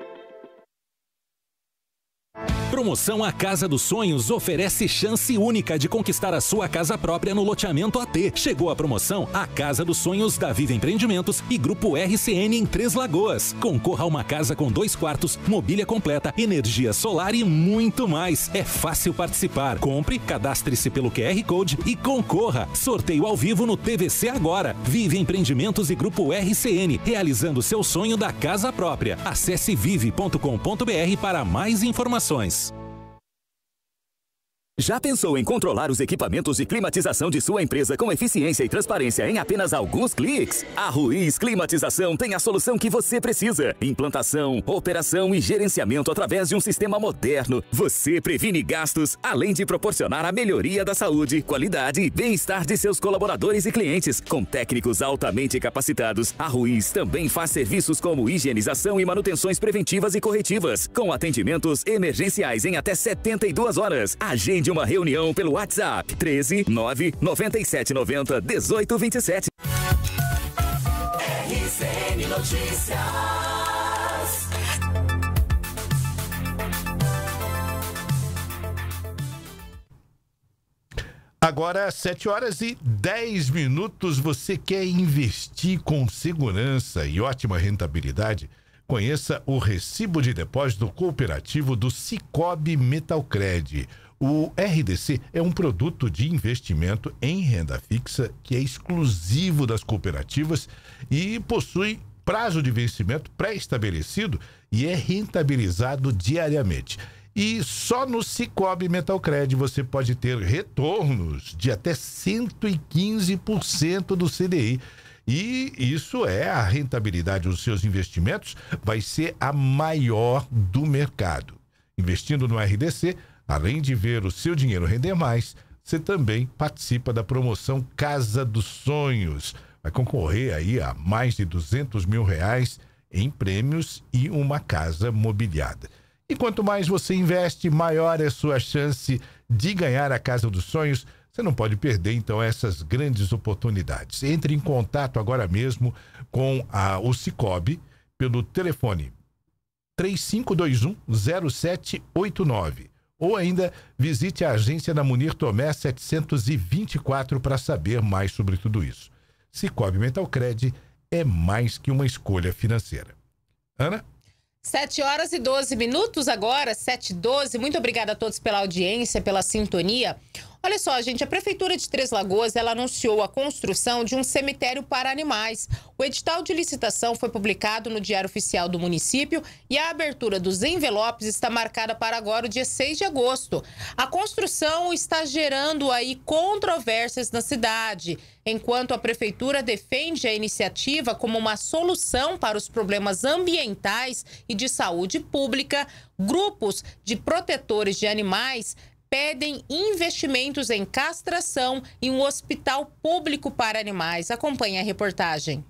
Promoção A Casa dos Sonhos oferece chance única de conquistar a sua casa própria no loteamento A T. Chegou a promoção A Casa dos Sonhos da Viva Empreendimentos e Grupo R C N em Três Lagoas. Concorra a uma casa com dois quartos, mobília completa, energia solar e muito mais. É fácil participar. Compre, cadastre-se pelo Q R Code e concorra. Sorteio ao vivo no T V C agora. Vive Empreendimentos e Grupo R C N, realizando seu sonho da casa própria. Acesse vive ponto com ponto br para mais informações. Já pensou em controlar os equipamentos de climatização de sua empresa com eficiência e transparência em apenas alguns cliques? A Ruiz Climatização tem a solução que você precisa. Implantação, operação e gerenciamento através de um sistema moderno. Você previne gastos, além de proporcionar a melhoria da saúde, qualidade e bem-estar de seus colaboradores e clientes. Com técnicos altamente capacitados, a Ruiz também faz serviços como higienização e manutenções preventivas e corretivas, com atendimentos emergenciais em até setenta e duas horas. Agende uma reunião pelo WhatsApp treze nove noventa e sete noventa dezoito vinte e sete. R C N Notícias. Agora, sete horas e dez minutos. Você quer investir com segurança e ótima rentabilidade? Conheça o recibo de depósito cooperativo do Sicoob Metalcred. O R D C é um produto de investimento em renda fixa que é exclusivo das cooperativas e possui prazo de vencimento pré-estabelecido e é rentabilizado diariamente. E só no Sicoob Metalcred você pode ter retornos de até cento e quinze por cento do C D I. E isso é a rentabilidade dos seus investimentos, vai ser a maior do mercado. Investindo no R D C, além de ver o seu dinheiro render mais, você também participa da promoção Casa dos Sonhos. Vai concorrer aí a mais de duzentos mil reais em prêmios e uma casa mobiliada. E quanto mais você investe, maior é a sua chance de ganhar a Casa dos Sonhos. Você não pode perder, então, essas grandes oportunidades. Entre em contato agora mesmo com a, o Sicoob pelo telefone três cinco dois um zero sete oito nove Ou ainda visite a agência na Munir Tomé setecentos e vinte e quatro para saber mais sobre tudo isso. Sicoob Metalcred é mais que uma escolha financeira. Ana? sete horas e doze minutos agora, sete e doze. Muito obrigada a todos pela audiência, pela sintonia. Olha só, gente, a Prefeitura de Três Lagoas, ela anunciou a construção de um cemitério para animais. O edital de licitação foi publicado no Diário Oficial do município e a abertura dos envelopes está marcada para agora, o dia seis de agosto. A construção está gerando aí controvérsias na cidade. Enquanto a Prefeitura defende a iniciativa como uma solução para os problemas ambientais e de saúde pública, grupos de protetores de animais pedem investimentos em castração e um hospital público para animais. Acompanhe a reportagem.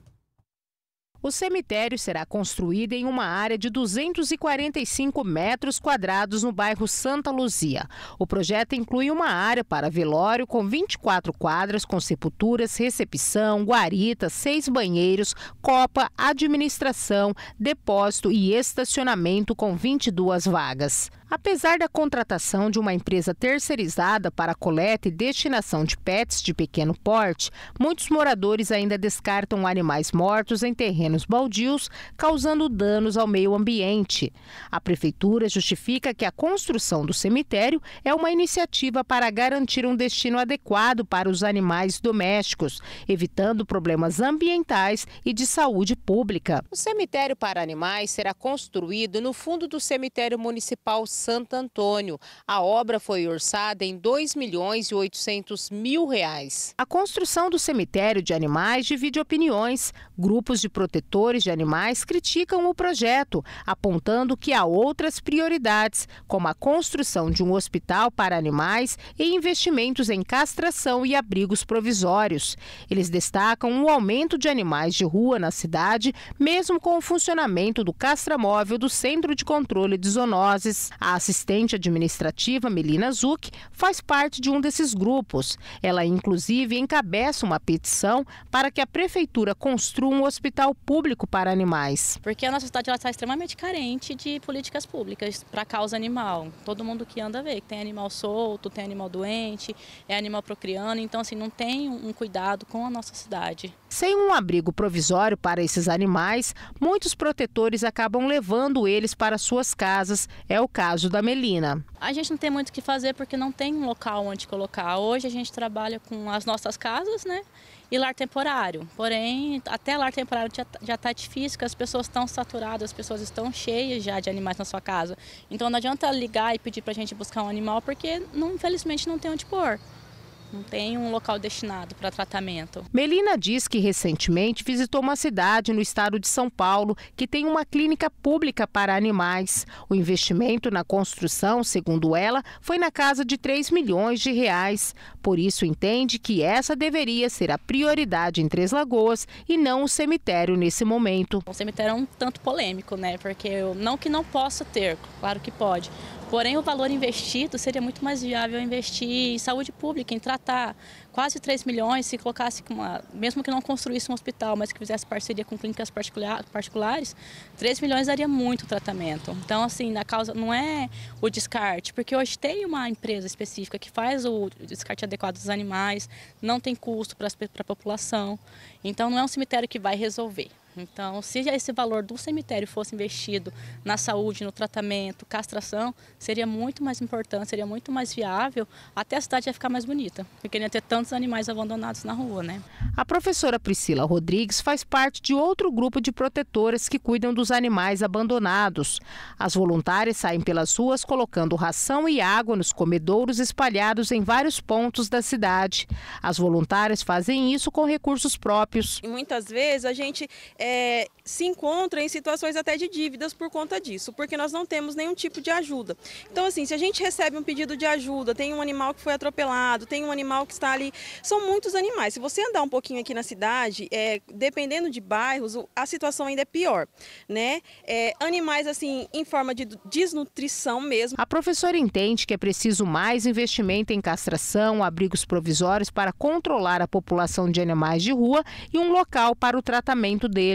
O cemitério será construído em uma área de duzentos e quarenta e cinco metros quadrados no bairro Santa Luzia. O projeto inclui uma área para velório com vinte e quatro quadras com sepulturas, recepção, guarita, seis banheiros, copa, administração, depósito e estacionamento com vinte e duas vagas. Apesar da contratação de uma empresa terceirizada para a coleta e destinação de pets de pequeno porte, muitos moradores ainda descartam animais mortos em terrenos baldios, causando danos ao meio ambiente. A Prefeitura justifica que a construção do cemitério é uma iniciativa para garantir um destino adequado para os animais domésticos, evitando problemas ambientais e de saúde pública. O cemitério para animais será construído no fundo do cemitério municipal Santo Antônio. A obra foi orçada em dois milhões e oitocentos mil reais. A construção do cemitério de animais divide opiniões. Grupos de protetores de animais criticam o projeto, apontando que há outras prioridades, como a construção de um hospital para animais e investimentos em castração e abrigos provisórios. Eles destacam o aumento de animais de rua na cidade, mesmo com o funcionamento do castramóvel do Centro de Controle de Zoonoses. A assistente administrativa Melina Zuc faz parte de um desses grupos. Ela, inclusive, encabeça uma petição para que a Prefeitura construa um hospital público para animais. Porque a nossa cidade está extremamente carente de políticas públicas para a causa animal. Todo mundo que anda vê que tem animal solto, tem animal doente, é animal procriando, então assim, não tem um cuidado com a nossa cidade. Sem um abrigo provisório para esses animais, muitos protetores acabam levando eles para suas casas. É o caso da Melina. A gente não tem muito o que fazer porque não tem um local onde colocar. Hoje a gente trabalha com as nossas casas, né? E lar temporário. Porém, até lar temporário já está difícil, porque as pessoas estão saturadas, as pessoas estão cheias já de animais na sua casa. Então não adianta ligar e pedir para a gente buscar um animal, porque não, infelizmente não tem onde pôr. Não tem um local destinado para tratamento. Melina diz que recentemente visitou uma cidade no estado de São Paulo que tem uma clínica pública para animais. O investimento na construção, segundo ela, foi na casa de três milhões de reais. Por isso, entende que essa deveria ser a prioridade em Três Lagoas e não o cemitério nesse momento. O cemitério é um tanto polêmico, né? Porque eu, não que não possa ter, claro que pode. Porém, o valor investido seria muito mais viável investir em saúde pública, em tratar quase três milhões, se colocasse, uma, mesmo que não construísse um hospital, mas que fizesse parceria com clínicas particulares, três milhões daria muito tratamento. Então, assim, na causa não é o descarte, porque hoje tem uma empresa específica que faz o descarte adequado dos animais, não tem custo para a população, então não é um cemitério que vai resolver. Então, se esse valor do cemitério fosse investido na saúde, no tratamento, castração, seria muito mais importante, seria muito mais viável, até a cidade ia ficar mais bonita, porque não ia ter tantos animais abandonados na rua, né? A professora Priscila Rodrigues faz parte de outro grupo de protetoras que cuidam dos animais abandonados. As voluntárias saem pelas ruas colocando ração e água nos comedouros espalhados em vários pontos da cidade. As voluntárias fazem isso com recursos próprios. E muitas vezes a gente é, se encontra em situações até de dívidas por conta disso, porque nós não temos nenhum tipo de ajuda. Então, assim, se a gente recebe um pedido de ajuda, tem um animal que foi atropelado, tem um animal que está ali, são muitos animais. Se você andar um pouquinho aqui na cidade, é, dependendo de bairros, a situação ainda é pior, né? É, animais, assim, em forma de desnutrição mesmo. A professora entende que é preciso mais investimento em castração, abrigos provisórios para controlar a população de animais de rua e um local para o tratamento deles.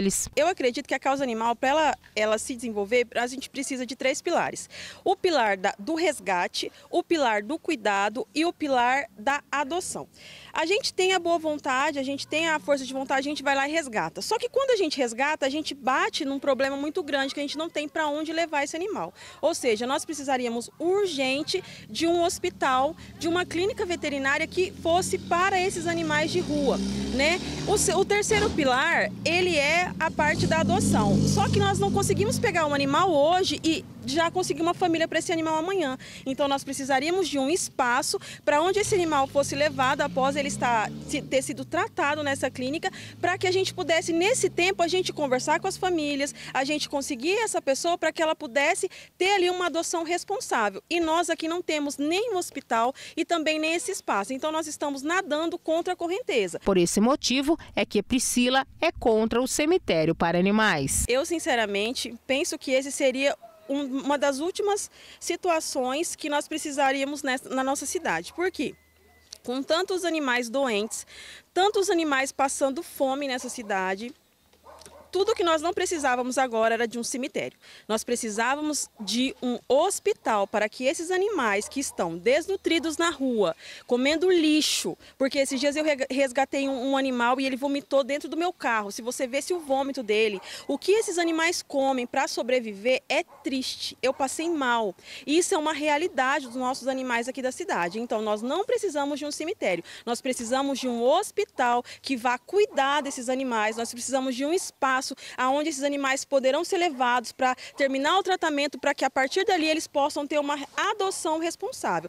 eles. Eu acredito que a causa animal, para ela, ela se desenvolver, a gente precisa de três pilares. O pilar da, do resgate, o pilar do cuidado e o pilar da adoção. A gente tem a boa vontade, a gente tem a força de vontade, a gente vai lá e resgata. Só que quando a gente resgata, a gente bate num problema muito grande que a gente não tem para onde levar esse animal. Ou seja, nós precisaríamos urgente de um hospital, de uma clínica veterinária que fosse para esses animais de rua, né? O, o terceiro pilar, ele é a parte da adoção. Só que nós não conseguimos pegar um animal hoje e já conseguir uma família para esse animal amanhã. Então nós precisaríamos de um espaço para onde esse animal fosse levado após ele estar, ter sido tratado nessa clínica, para que a gente pudesse, nesse tempo, a gente conversar com as famílias, a gente conseguir essa pessoa para que ela pudesse ter ali uma adoção responsável. E nós aqui não temos nem um hospital e também nem esse espaço. Então nós estamos nadando contra a correnteza. Por esse motivo é que Priscila é contra o cemitério para animais. Eu, sinceramente, penso que esse seria uma das últimas situações que nós precisaríamos nessa, na nossa cidade. Por quê? Com tantos animais doentes, tantos animais passando fome nessa cidade, tudo que nós não precisávamos agora era de um cemitério. Nós precisávamos de um hospital para que esses animais que estão desnutridos na rua, comendo lixo, porque esses dias eu resgatei um, um animal e ele vomitou dentro do meu carro. Se você vesse o vômito dele, o que esses animais comem para sobreviver é triste. Eu passei mal. Isso é uma realidade dos nossos animais aqui da cidade. Então nós não precisamos de um cemitério. Nós precisamos de um hospital que vá cuidar desses animais. Nós precisamos de um espaço aonde esses animais poderão ser levados para terminar o tratamento, para que a partir dali eles possam ter uma adoção responsável.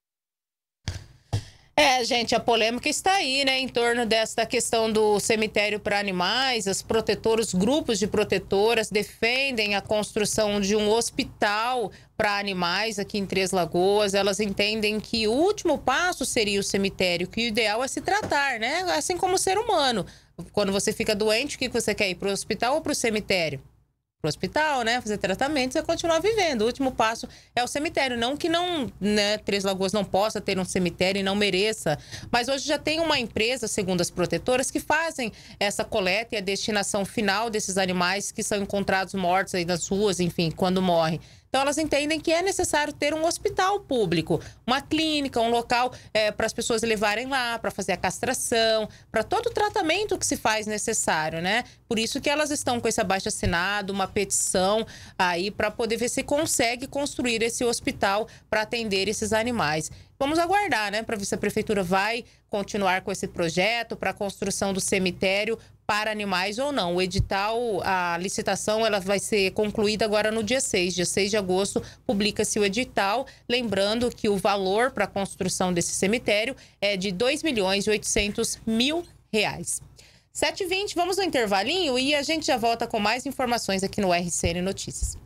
É, gente, a polêmica está aí, né, em torno desta questão do cemitério para animais. Os protetores, grupos de protetoras defendem a construção de um hospital para animais aqui em Três Lagoas. Elas entendem que o último passo seria o cemitério, que o ideal é se tratar, né, assim como o ser humano. Quando você fica doente, o que você quer ir? Para o hospital ou para o cemitério? Para o hospital, né? Fazer tratamentos e continuar vivendo. O último passo é o cemitério. Não que não, né, Três Lagoas não possa ter um cemitério e não mereça. Mas hoje já tem uma empresa, segundo as protetoras, que fazem essa coleta e a destinação final desses animais que são encontrados mortos aí nas ruas, enfim, quando morrem. Então, elas entendem que é necessário ter um hospital público, uma clínica, um local é, para as pessoas levarem lá, para fazer a castração, para todo o tratamento que se faz necessário, né? Por isso que elas estão com esse abaixo-assinado, uma petição aí para poder ver se consegue construir esse hospital para atender esses animais. Vamos aguardar, né, para ver se a prefeitura vai continuar com esse projeto para a construção do cemitério para animais ou não. O edital, a licitação, ela vai ser concluída agora no dia seis. Dia seis de agosto, publica-se o edital. Lembrando que o valor para a construção desse cemitério é de dois milhões e oitocentos mil reais. sete e vinte, vamos no intervalinho e a gente já volta com mais informações aqui no R C N Notícias.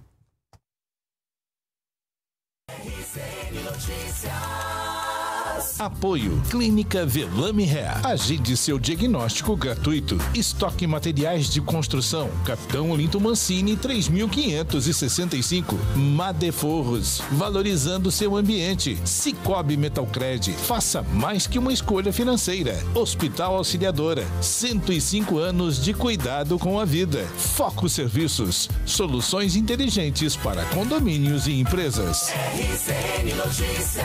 R C N Notícias. Apoio Clínica Velame Hair. Agende seu diagnóstico gratuito. Estoque materiais de construção. Capitão Olinto Mancini três mil quinhentos e sessenta e cinco. Madeforros. Valorizando seu ambiente. Cicobi Metalcred. Faça mais que uma escolha financeira. Hospital Auxiliadora. cento e cinco anos de cuidado com a vida. Foco Serviços. Soluções inteligentes para condomínios e empresas. R C N Notícias.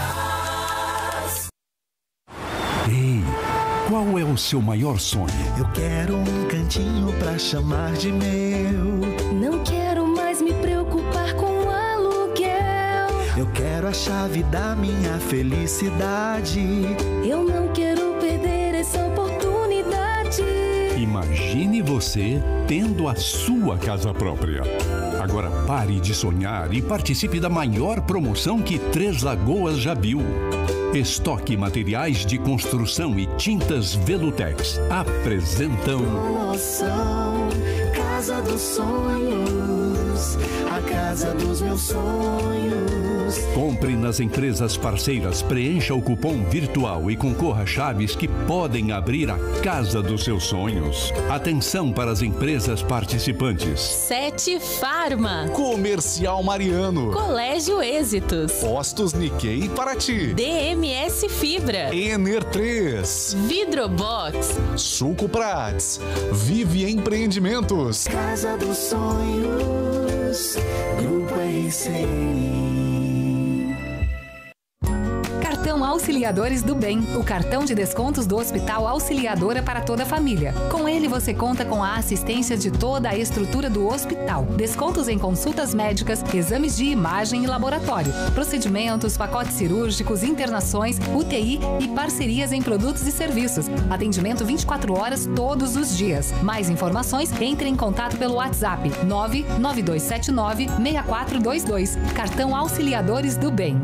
Ei, qual é o seu maior sonho? Eu quero um cantinho pra chamar de meu. Não quero mais me preocupar com aluguel. Eu quero a chave da minha felicidade. Eu não quero perder essa oportunidade. Imagine você tendo a sua casa própria. Agora pare de sonhar e participe da maior promoção que Três Lagoas já viu. Estoque Materiais de Construção e Tintas Velutex apresentam Promoção Casa dos Sonhos, a casa dos meus sonhos. Compre nas empresas parceiras, preencha o cupom virtual e concorra a chaves que podem abrir a casa dos seus sonhos. Atenção para as empresas participantes: Sete Farma, Comercial Mariano, Colégio Êxitos, Postos Nikkei Paraty, D M S Fibra, Ener três, Vidrobox, Suco Prats, Vive Empreendimentos. Casa dos Sonhos, Grupo R C N. Cartão Auxiliadores do Bem, o cartão de descontos do Hospital Auxiliadora para toda a família. Com ele você conta com a assistência de toda a estrutura do hospital. Descontos em consultas médicas, exames de imagem e laboratório, procedimentos, pacotes cirúrgicos, internações, U T I e parcerias em produtos e serviços. Atendimento vinte e quatro horas todos os dias. Mais informações, entre em contato pelo WhatsApp nove nove dois sete nove seis quatro dois dois. Cartão Auxiliadores do Bem.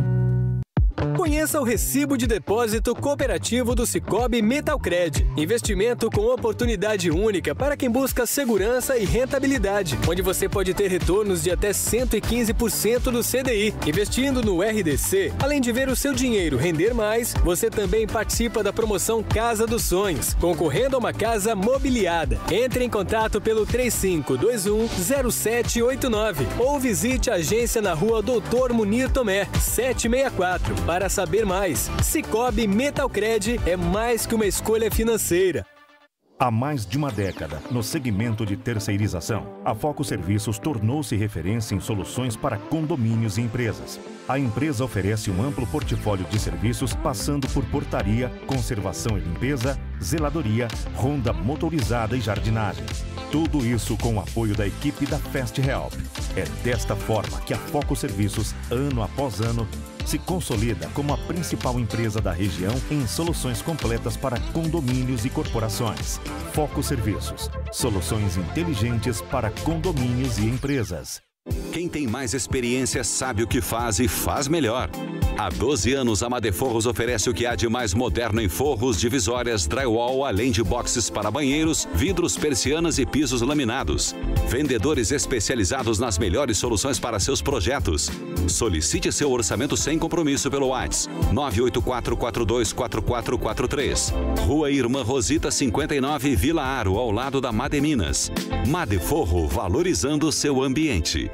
Conheça o recibo de depósito cooperativo do Sicoob Metalcred. Investimento com oportunidade única para quem busca segurança e rentabilidade, onde você pode ter retornos de até cento e quinze por cento do C D I. Investindo no R D C, além de ver o seu dinheiro render mais, você também participa da promoção Casa dos Sonhos, concorrendo a uma casa mobiliada. Entre em contato pelo três cinco dois um zero sete oito nove ou visite a agência na rua Doutor Munir Tomé, setecentos e sessenta e quatro. Para saber mais, Sicoob Metalcred é mais que uma escolha financeira. Há mais de uma década, no segmento de terceirização, a Foco Serviços tornou-se referência em soluções para condomínios e empresas. A empresa oferece um amplo portfólio de serviços, passando por portaria, conservação e limpeza, zeladoria, ronda motorizada e jardinagem. Tudo isso com o apoio da equipe da Fast Help. É desta forma que a Foco Serviços, ano após ano, se consolida como a principal empresa da região em soluções completas para condomínios e corporações. Foco Serviços, soluções inteligentes para condomínios e empresas. Quem tem mais experiência sabe o que faz e faz melhor. Há doze anos, a Madeforros oferece o que há de mais moderno em forros, divisórias, drywall, além de boxes para banheiros, vidros, persianas e pisos laminados. Vendedores especializados nas melhores soluções para seus projetos. Solicite seu orçamento sem compromisso pelo WhatsApp nove oito quatro quatro dois quatro quatro quatro três. Rua Irmã Rosita cinquenta e nove, Vila Aro, ao lado da Mademinas. Madeforro, valorizando seu ambiente.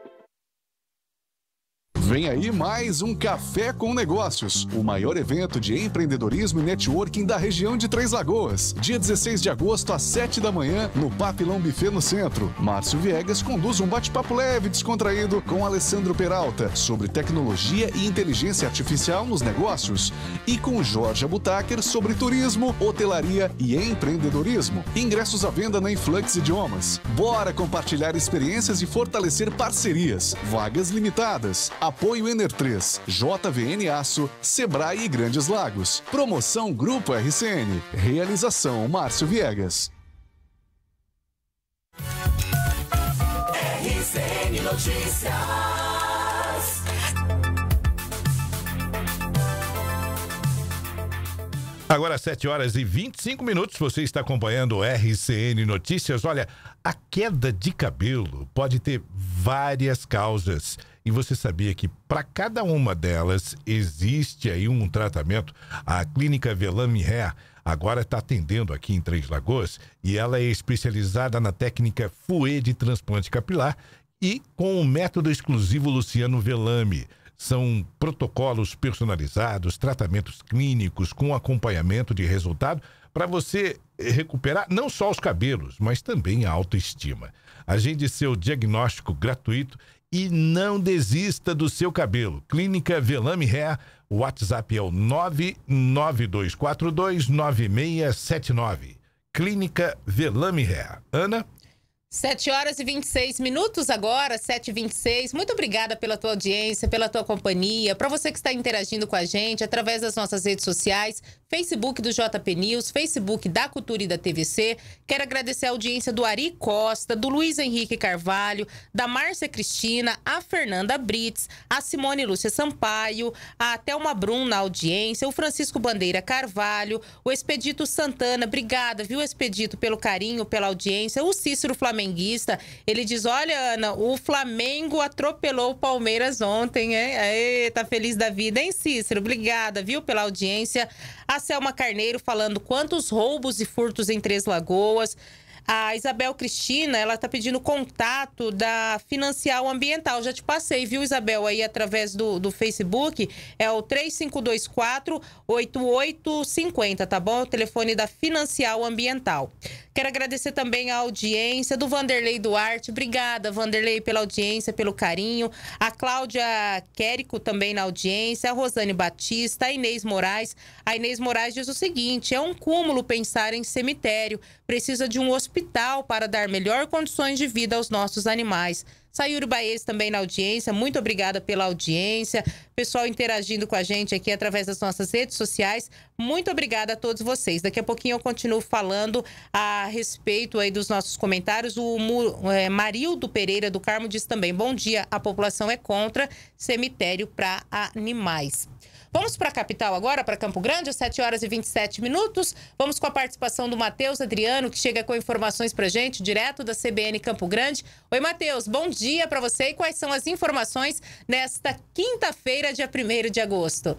Vem aí mais um Café com Negócios, o maior evento de empreendedorismo e networking da região de Três Lagoas. Dia dezesseis de agosto, às sete da manhã, no Papilão Buffet no centro. Márcio Viegas conduz um bate-papo leve e descontraído com Alessandro Peralta sobre tecnologia e inteligência artificial nos negócios. E com Jorge Abutaker sobre turismo, hotelaria e empreendedorismo. Ingressos à venda na Influx Idiomas. Bora compartilhar experiências e fortalecer parcerias. Vagas limitadas. Apoio Ener três, J V N Aço, Sebrae e Grandes Lagos. Promoção Grupo R C N. Realização Márcio Viegas. R C N Notícias. Agora, sete horas e vinte e cinco minutos, você está acompanhando o R C N Notícias. Olha, a queda de cabelo pode ter várias causas. E você sabia que para cada uma delas existe aí um tratamento? A Clínica Velame Hair agora está atendendo aqui em Três Lagoas e ela é especializada na técnica Fouet de transplante capilar e com o método exclusivo Luciano Velame. São protocolos personalizados, tratamentos clínicos com acompanhamento de resultado para você recuperar não só os cabelos, mas também a autoestima. Agende seu diagnóstico gratuito e não desista do seu cabelo. Clínica Velame Hair, o WhatsApp é o nove nove dois quatro dois nove seis sete nove. Clínica Velame Hair. Ana? sete horas e vinte e seis minutos agora, sete e vinte e seis. Muito obrigada pela tua audiência, pela tua companhia. Para você que está interagindo com a gente através das nossas redes sociais, Facebook do J P News, Facebook da Cultura e da T V C. Quero agradecer a audiência do Ari Costa, do Luiz Henrique Carvalho, da Márcia Cristina, a Fernanda Brits, a Simone Lúcia Sampaio, a Thelma Brum na audiência, o Francisco Bandeira Carvalho, o Expedito Santana. Obrigada, viu, Expedito, pelo carinho, pela audiência. O Cícero Flamenguista, ele diz, olha, Ana, o Flamengo atropelou o Palmeiras ontem, hein? Aê, tá feliz da vida, hein, Cícero? Obrigada, viu, pela audiência. A Selma Carneiro falando quantos roubos e furtos em Três Lagoas. A Isabel Cristina, ela tá pedindo contato da Financial Ambiental. Já te passei, viu, Isabel, aí através do, do Facebook. É o três cinco dois quatro, oito oito cinco zero, tá bom? O telefone da Financial Ambiental. Quero agradecer também a audiência do Vanderlei Duarte. Obrigada, Vanderlei, pela audiência, pelo carinho. A Cláudia Quérico também na audiência. A Rosane Batista, a Inês Moraes. A Inês Moraes diz o seguinte: é um cúmulo pensar em cemitério. Precisa de um hospital para dar melhor condições de vida aos nossos animais. Sayuri Baez também na audiência, muito obrigada pela audiência. Pessoal interagindo com a gente aqui através das nossas redes sociais, muito obrigada a todos vocês. Daqui a pouquinho eu continuo falando a respeito aí dos nossos comentários. O é, Marildo Pereira do Carmo diz também: bom dia, a população é contra cemitério para animais. Vamos para a capital agora, para Campo Grande, às sete horas e vinte e sete minutos. Vamos com a participação do Matheus Adriano, que chega com informações para a gente, direto da C B N Campo Grande. Oi, Matheus, bom dia para você e quais são as informações nesta quinta-feira, dia primeiro de agosto?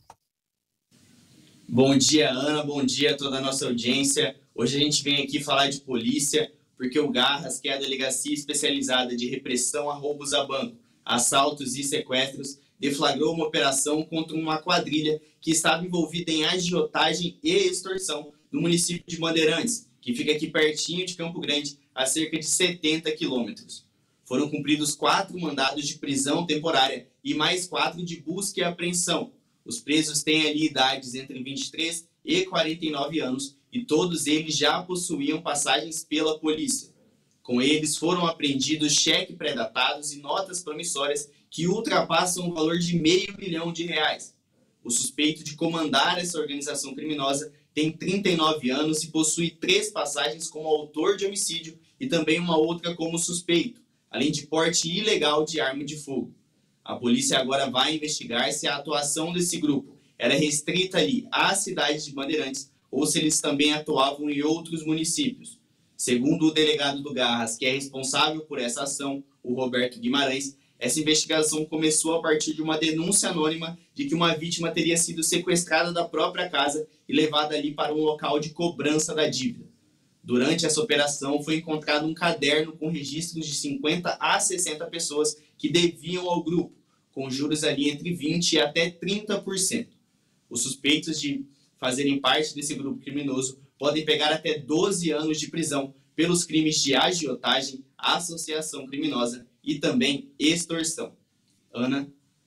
Bom dia, Ana, bom dia a toda a nossa audiência. Hoje a gente vem aqui falar de polícia, porque o Garras, que é a delegacia especializada de repressão a roubos a banco, assaltos e sequestros, deflagrou uma operação contra uma quadrilha que estava envolvida em agiotagem e extorsão no município de Bandeirantes, que fica aqui pertinho de Campo Grande, a cerca de setenta quilômetros. Foram cumpridos quatro mandados de prisão temporária e mais quatro de busca e apreensão. Os presos têm ali idades entre vinte e três e quarenta e nove anos e todos eles já possuíam passagens pela polícia. Com eles foram apreendidos cheques pré-datados e notas promissórias que ultrapassam o valor de meio milhão de reais. O suspeito de comandar essa organização criminosa tem trinta e nove anos e possui três passagens como autor de homicídio e também uma outra como suspeito, além de porte ilegal de arma de fogo. A polícia agora vai investigar se a atuação desse grupo era restrita ali à cidade de Bandeirantes ou se eles também atuavam em outros municípios. Segundo o delegado do Garras, que é responsável por essa ação, o Roberto Guimarães, essa investigação começou a partir de uma denúncia anônima de que uma vítima teria sido sequestrada da própria casa e levada ali para um local de cobrança da dívida. Durante essa operação foi encontrado um caderno com registros de cinquenta a sessenta pessoas que deviam ao grupo, com juros ali entre vinte por cento e até trinta por cento. Os suspeitos de fazerem parte desse grupo criminoso podem pegar até doze anos de prisão pelos crimes de agiotagem, associação criminosa e também extorsão. Ana?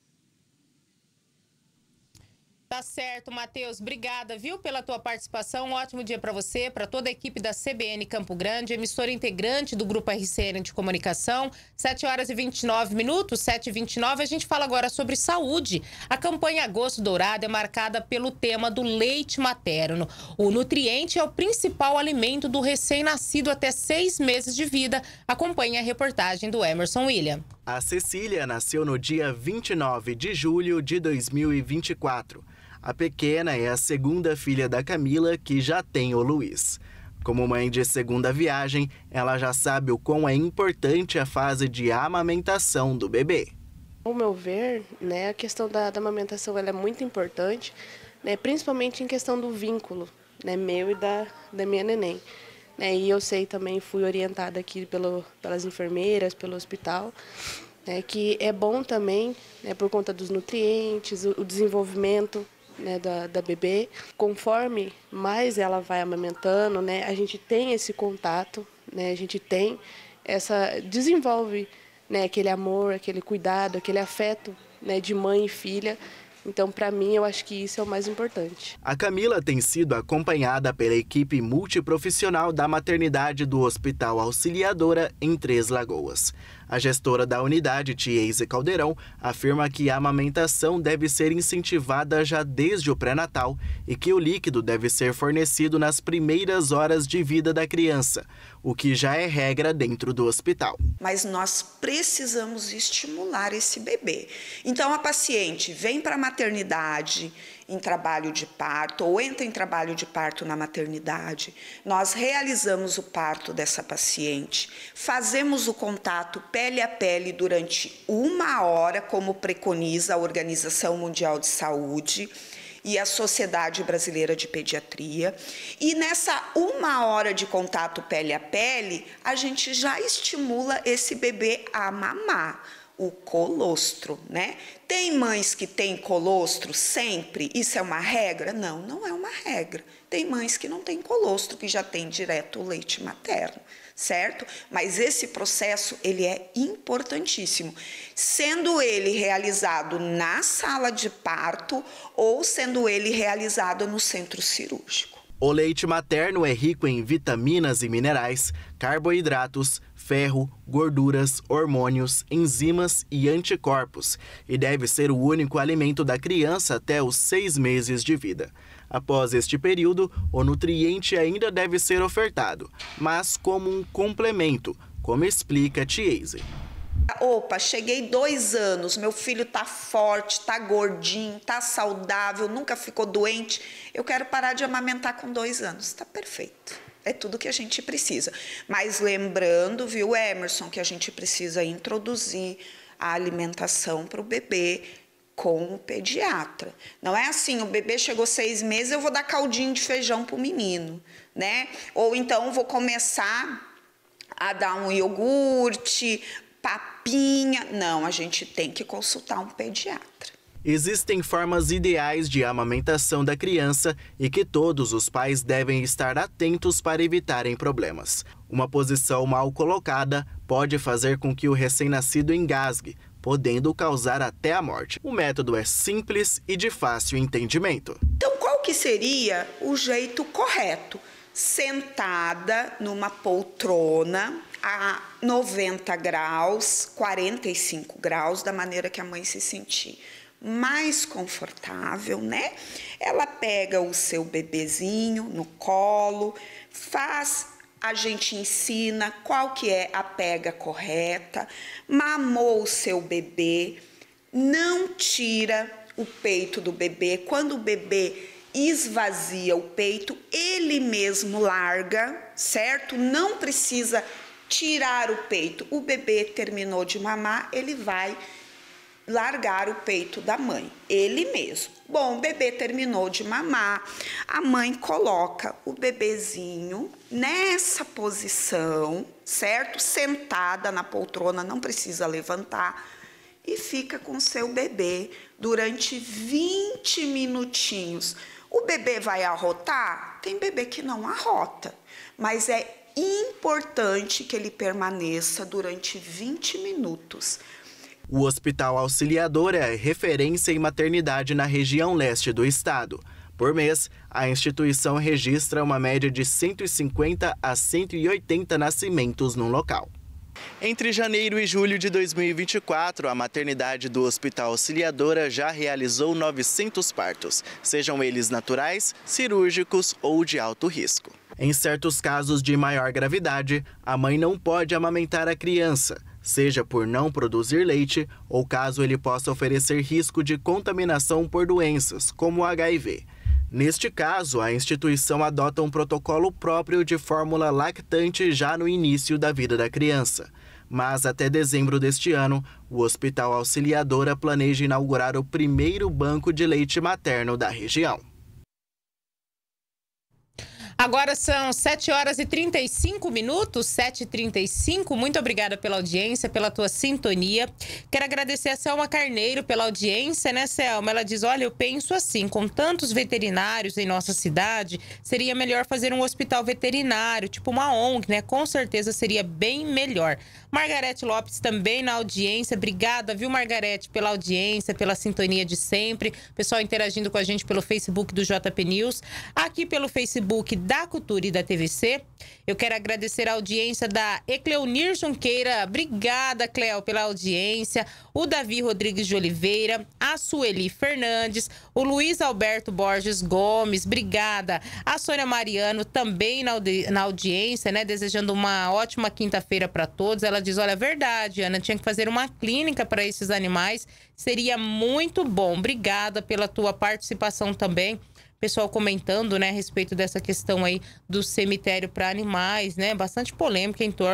Tá certo, Matheus. Obrigada, viu, pela tua participação. Um ótimo dia para você, para toda a equipe da C B N Campo Grande, emissora integrante do Grupo R C N de Comunicação. sete horas e vinte e nove minutos, sete e vinte e nove. A gente fala agora sobre saúde. A campanha Agosto Dourado é marcada pelo tema do leite materno. O nutriente é o principal alimento do recém-nascido até seis meses de vida. Acompanhe a reportagem do Emerson William. A Cecília nasceu no dia vinte e nove de julho de dois mil e vinte e quatro. A pequena é a segunda filha da Camila, que já tem o Luiz. Como mãe de segunda viagem, ela já sabe o quão é importante a fase de amamentação do bebê. Ao meu ver, né, a questão da, da amamentação ela é muito importante, né, principalmente em questão do vínculo, né, meu e da, da minha neném. Né, e eu sei também, fui orientada aqui pelo, pelas enfermeiras, pelo hospital, né, que é bom também, né, por conta dos nutrientes, o, o desenvolvimento, né, da, da bebê. Conforme mais ela vai amamentando, né, a gente tem esse contato, né, a gente tem essa, desenvolve, né, aquele amor, aquele cuidado, aquele afeto, né, de mãe e filha. Então, para mim, eu acho que isso é o mais importante. A Camila tem sido acompanhada pela equipe multiprofissional da maternidade do Hospital Auxiliadora em Três Lagoas. A gestora da unidade, Tiese Caldeirão, afirma que a amamentação deve ser incentivada já desde o pré-natal e que o líquido deve ser fornecido nas primeiras horas de vida da criança, o que já é regra dentro do hospital. Mas nós precisamos estimular esse bebê. Então, a paciente vem para a maternidade em trabalho de parto ou entra em trabalho de parto na maternidade, nós realizamos o parto dessa paciente, fazemos o contato pele a pele durante uma hora, como preconiza a Organização Mundial de Saúde, e a Sociedade Brasileira de Pediatria. E nessa uma hora de contato pele a pele, a gente já estimula esse bebê a mamar. O colostro, né? Tem mães que têm colostro sempre? Isso é uma regra? Não, não é uma regra. Tem mães que não têm colostro, que já têm direto o leite materno, certo? Mas esse processo, ele é importantíssimo, sendo ele realizado na sala de parto ou sendo ele realizado no centro cirúrgico. O leite materno é rico em vitaminas e minerais, carboidratos, ferro, gorduras, hormônios, enzimas e anticorpos, e deve ser o único alimento da criança até os seis meses de vida. Após este período, o nutriente ainda deve ser ofertado, mas como um complemento, como explica Tiese. Opa, cheguei dois anos, meu filho tá forte, tá gordinho, tá saudável, nunca ficou doente, eu quero parar de amamentar com dois anos. Tá perfeito, é tudo que a gente precisa. Mas lembrando, viu, Emerson, que a gente precisa introduzir a alimentação para o bebê com o pediatra. Não é assim, o bebê chegou seis meses, eu vou dar caldinho de feijão para o menino, né? Ou então vou começar a dar um iogurte, papinha. Não, a gente tem que consultar um pediatra. Existem formas ideais de amamentação da criança e que todos os pais devem estar atentos para evitarem problemas. Uma posição mal colocada pode fazer com que o recém-nascido engasgue, podendo causar até a morte. O método é simples e de fácil entendimento. Então, qual que seria o jeito correto? Sentada numa poltrona a noventa graus, quarenta e cinco graus, da maneira que a mãe se sentir mais confortável, né? Ela pega o seu bebezinho no colo, faz, a gente ensina qual que é a pega correta, mamou o seu bebê, não tira o peito do bebê. Quando o bebê esvazia o peito, ele mesmo larga, certo? Não precisa tirar o peito. O bebê terminou de mamar, ele vai largar o peito da mãe, ele mesmo. Bom, o bebê terminou de mamar, a mãe coloca o bebezinho nessa posição, certo? Sentada na poltrona, não precisa levantar, e fica com seu bebê durante vinte minutinhos. O bebê vai arrotar? Tem bebê que não arrota, mas é importante que ele permaneça durante vinte minutos. O Hospital Auxiliadora é referência em maternidade na região leste do estado. Por mês, a instituição registra uma média de cento e cinquenta a cento e oitenta nascimentos no local. Entre janeiro e julho de dois mil e vinte e quatro, a maternidade do Hospital Auxiliadora já realizou novecentos partos, sejam eles naturais, cirúrgicos ou de alto risco. Em certos casos de maior gravidade, a mãe não pode amamentar a criança, seja por não produzir leite ou caso ele possa oferecer risco de contaminação por doenças, como o H I V. Neste caso, a instituição adota um protocolo próprio de fórmula lactante já no início da vida da criança. Mas até dezembro deste ano, o Hospital Auxiliadora planeja inaugurar o primeiro banco de leite materno da região. Agora são sete horas e trinta e cinco minutos, sete e trinta e cinco. Muito obrigada pela audiência, pela tua sintonia. Quero agradecer a Selma Carneiro pela audiência, né, Selma? Ela diz, olha, eu penso assim, com tantos veterinários em nossa cidade, seria melhor fazer um hospital veterinário, tipo uma O N G, né? Com certeza seria bem melhor. Margarete Lopes também na audiência. Obrigada, viu, Margarete, pela audiência, pela sintonia de sempre. Pessoal interagindo com a gente pelo Facebook do J P News, aqui pelo Facebook da Cultura e da T V C. Eu quero agradecer a audiência da Ecleonir Junqueira. Obrigada, Cleo, pela audiência. O Davi Rodrigues de Oliveira, a Sueli Fernandes, o Luiz Alberto Borges Gomes, obrigada. A Sônia Mariano também na, audi na audiência, né? Desejando uma ótima quinta-feira para todos. Ela diz, olha, é verdade, Ana, tinha que fazer uma clínica para esses animais. Seria muito bom. Obrigada pela tua participação também. Pessoal comentando, né, a respeito dessa questão aí do cemitério para animais, né? Bastante polêmica em torno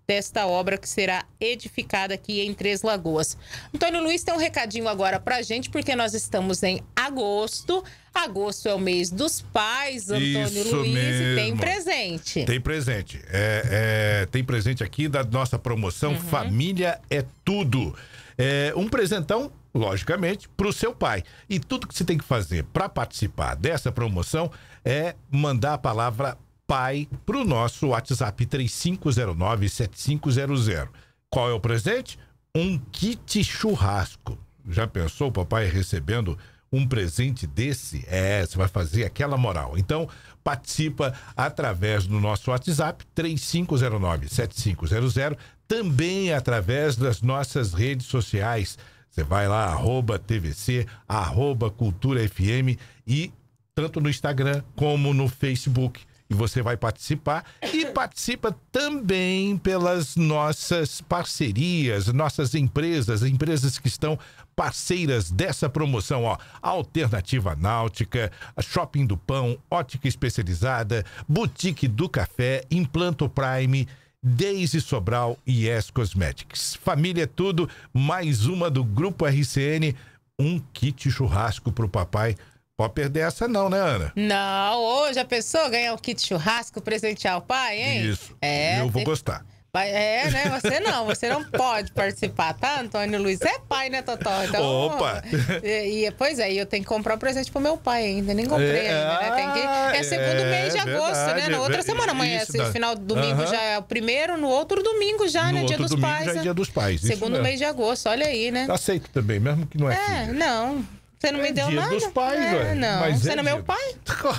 desta obra que será edificada aqui em Três Lagoas. Antônio Luiz tem um recadinho agora pra gente, porque nós estamos em agosto. Agosto é o mês dos pais, Antônio Isso Luiz, mesmo. e tem presente. Tem presente. É, é, tem presente aqui da nossa promoção Uhum. Família é Tudo. É, um presentão, logicamente, para o seu pai. E tudo que você tem que fazer para participar dessa promoção é mandar a palavra pai para o nosso WhatsApp três cinco zero nove, sete cinco zero zero. Qual é o presente? Um kit churrasco. Já pensou o papai recebendo um presente desse? É, você vai fazer aquela moral. Então, participa através do nosso WhatsApp três cinco zero nove, sete cinco zero zero, também através das nossas redes sociais. Você vai lá, arroba T V C, arroba Cultura F M, e tanto no Instagram como no Facebook. E você vai participar e participa também pelas nossas parcerias, nossas empresas, empresas que estão parceiras dessa promoção, ó. Alternativa Náutica, Shopping do Pão, Ótica Especializada, Boutique do Café, Implanto Prime, Daisy Sobral e S Cosmetics. Família é Tudo, mais uma do Grupo R C N, um kit churrasco pro papai. Pode perder essa não, né, Ana? Não, hoje a pessoa ganhar o kit churrasco, presentear o pai, hein? Isso, é, eu vou tem... gostar. É, né? Você não, você não pode participar, tá, Antônio Luiz? Você é pai, né, Totó? Então, Opa! E, e, pois é, eu tenho que comprar um presente pro meu pai ainda, nem comprei É, ainda, né? Tem que, é segundo é, mês de agosto, verdade, né? Na outra é, semana, amanhã, isso, esse dá. final do domingo Aham. já é o primeiro, no outro domingo já, No né? Dia outro dos domingo pais. já é né? Dia dos Pais, isso Segundo mesmo. mês de agosto, olha aí, né? Aceito também, mesmo que não é, É, filho. não. Você não É me deu dia nada? dos pais, é, ué. não. Mas Você é não é meu dia- pai?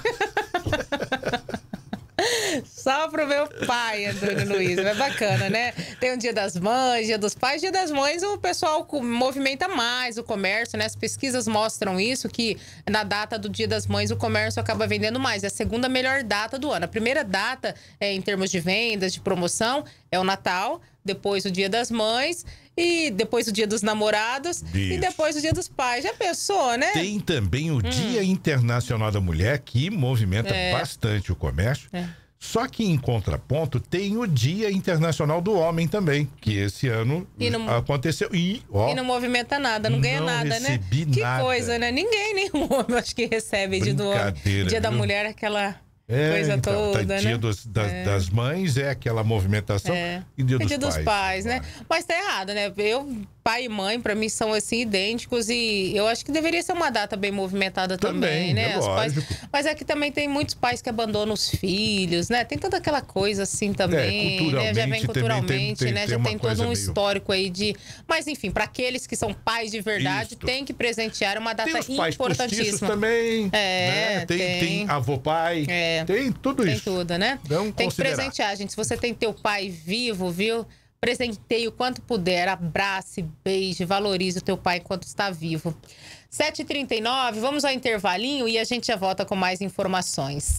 Só pro meu pai, Antônio Luiz. É bacana, né? Tem o Dia das Mães, Dia dos Pais. Dia das Mães, o pessoal co- movimenta mais o comércio, né? As pesquisas mostram isso, que na data do Dia das Mães o comércio acaba vendendo mais. É a segunda melhor data do ano. A primeira data, é, em termos de vendas, de promoção, é o Natal, depois o Dia das Mães, e depois o Dia dos Namorados, e Isso. depois o Dia dos Pais. Já pensou, né? Tem também o Dia Internacional da Mulher, que movimenta É. bastante o comércio. É. Só que em contraponto tem o Dia Internacional do Homem também, que esse ano E não- aconteceu. E, ó, E não movimenta nada, não ganha não nada, né? recebi Que nada. coisa, né? Ninguém, nenhum homem, acho que recebe dia do homem. Brincadeira, Dia da viu? mulher, aquela é, coisa então, tá, toda, Dia né? dos- das, É. das Mães é aquela movimentação. É. E Dia, É dos, dia dos pais. pais, né? Mas tá errado, né? Eu, pai e mãe, pra mim, são assim, idênticos, e eu acho que deveria ser uma data bem movimentada também, Também, né? é Os pais... lógico. Mas aqui também tem muitos pais que abandonam os filhos, né? Tem toda aquela coisa assim também, né? Já vem culturalmente também culturalmente, tem- né? tem Já uma tem todo coisa um meio- histórico aí de... Mas enfim, pra aqueles que são pais de verdade, Isso. tem que presentear, é uma data Tem os pais postiços importantíssima. também. É, né? tem, tem. tem avô pai. É. Tem tudo Tem isso. tudo, né? Vamos Tem que considerar. presentear, gente. Se você tem teu pai vivo, viu? Presenteie o quanto puder. Abrace, beije, valorize o teu pai enquanto está vivo. sete e trinta e nove, vamos ao intervalinho e a gente já volta com mais informações.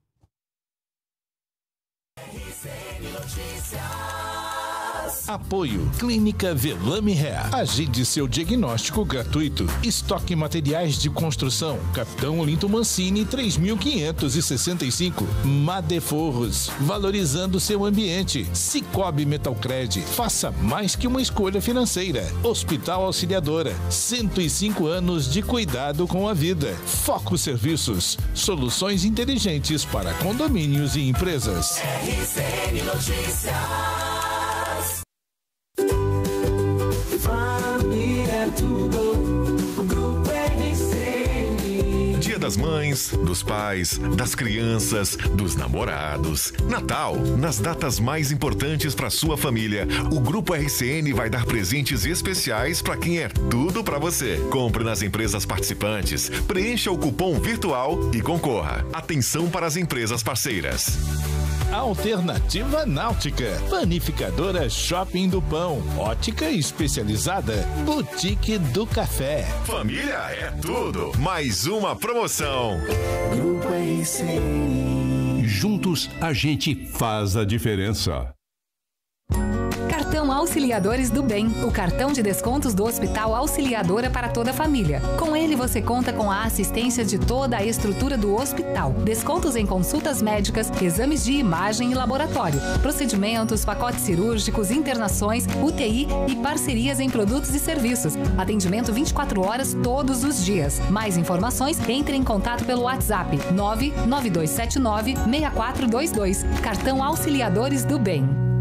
Apoio Clínica Velame Hair. Agende seu diagnóstico gratuito. Estoque materiais de construção. Capitão Olinto Mancini três mil quinhentos e sessenta e cinco. Madeforros. Valorizando seu ambiente. Cicobi Metalcred. Faça mais que uma escolha financeira. Hospital Auxiliadora. cento e cinco anos de cuidado com a vida. Foco Serviços. Soluções inteligentes para condomínios e empresas. R C N Notícias. Família é tudo. Grupo R C N. Dia das Mães, dos pais, das crianças, dos namorados. Natal, nas datas mais importantes para sua família, o Grupo R C N vai dar presentes especiais para quem é tudo para você. Compre nas empresas participantes, preencha o cupom virtual e concorra. Atenção para as empresas parceiras. Alternativa Náutica, Panificadora Shopping do Pão, Ótica Especializada, Boutique do Café. Família é tudo. Mais uma promoção. Grupo R C N. Juntos a gente faz a diferença. Cartão Cartão Auxiliadores do Bem, o cartão de descontos do Hospital Auxiliadora para toda a família. Com ele você conta com a assistência de toda a estrutura do hospital, descontos em consultas médicas, exames de imagem e laboratório, procedimentos, pacotes cirúrgicos, internações, U T I e parcerias em produtos e serviços. Atendimento vinte e quatro horas todos os dias. Mais informações, entre em contato pelo WhatsApp nove nove dois sete nove seis quatro dois dois. Cartão Auxiliadores do Bem.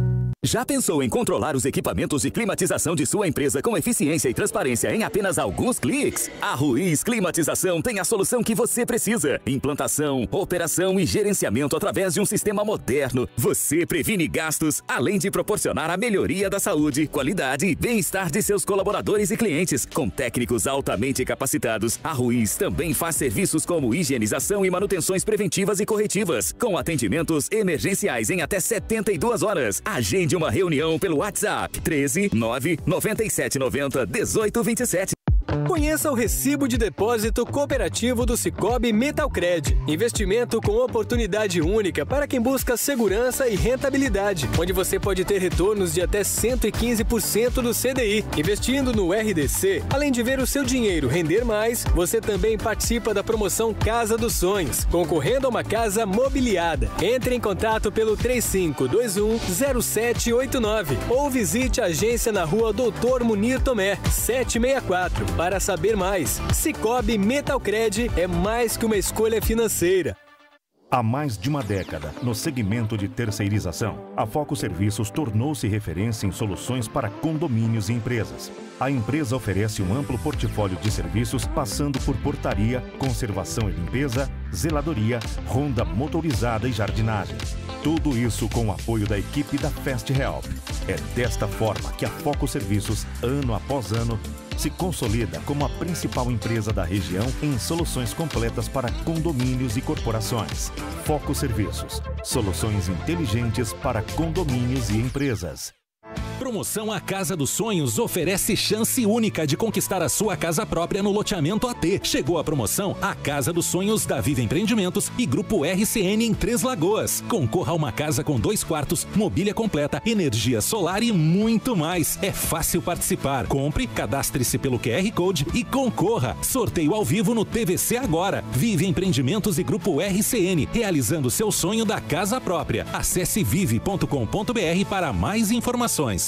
Já pensou em controlar os equipamentos de climatização de sua empresa com eficiência e transparência em apenas alguns cliques? A Ruiz Climatização tem a solução que você precisa. Implantação, operação e gerenciamento através de um sistema moderno. Você previne gastos, além de proporcionar a melhoria da saúde, qualidade e bem-estar de seus colaboradores e clientes. Com técnicos altamente capacitados, a Ruiz também faz serviços como higienização e manutenções preventivas e corretivas, com atendimentos emergenciais em até setenta e duas horas. Agende uma reunião pelo WhatsApp treze nove nove sete nove zero um oito dois sete. Conheça o recibo de depósito cooperativo do Sicoob Metalcred. Investimento com oportunidade única para quem busca segurança e rentabilidade, onde você pode ter retornos de até cento e quinze por cento do C D I. Investindo no R D C, além de ver o seu dinheiro render mais, você também participa da promoção Casa dos Sonhos, concorrendo a uma casa mobiliada. Entre em contato pelo três cinco dois um zero sete oito nove ou visite a agência na rua Doutor Munir Tomé, setecentos e sessenta e quatro. Para saber mais, Sicoob Metalcred é mais que uma escolha financeira. Há mais de uma década, no segmento de terceirização, a Foco Serviços tornou-se referência em soluções para condomínios e empresas. A empresa oferece um amplo portfólio de serviços, passando por portaria, conservação e limpeza, zeladoria, ronda motorizada e jardinagem. Tudo isso com o apoio da equipe da Fast Help. É desta forma que a Foco Serviços, ano após ano, se consolida como a principal empresa da região em soluções completas para condomínios e corporações. Foco Serviços, soluções inteligentes para condomínios e empresas. Promoção A Casa dos Sonhos oferece chance única de conquistar a sua casa própria no loteamento A T. Chegou a promoção A Casa dos Sonhos da Viva Empreendimentos e Grupo R C N em Três Lagoas. Concorra a uma casa com dois quartos, mobília completa, energia solar e muito mais. É fácil participar. Compre, cadastre-se pelo Q R Code e concorra. Sorteio ao vivo no T V C agora. Vive Empreendimentos e Grupo R C N, realizando seu sonho da casa própria. Acesse vive ponto com ponto br para mais informações.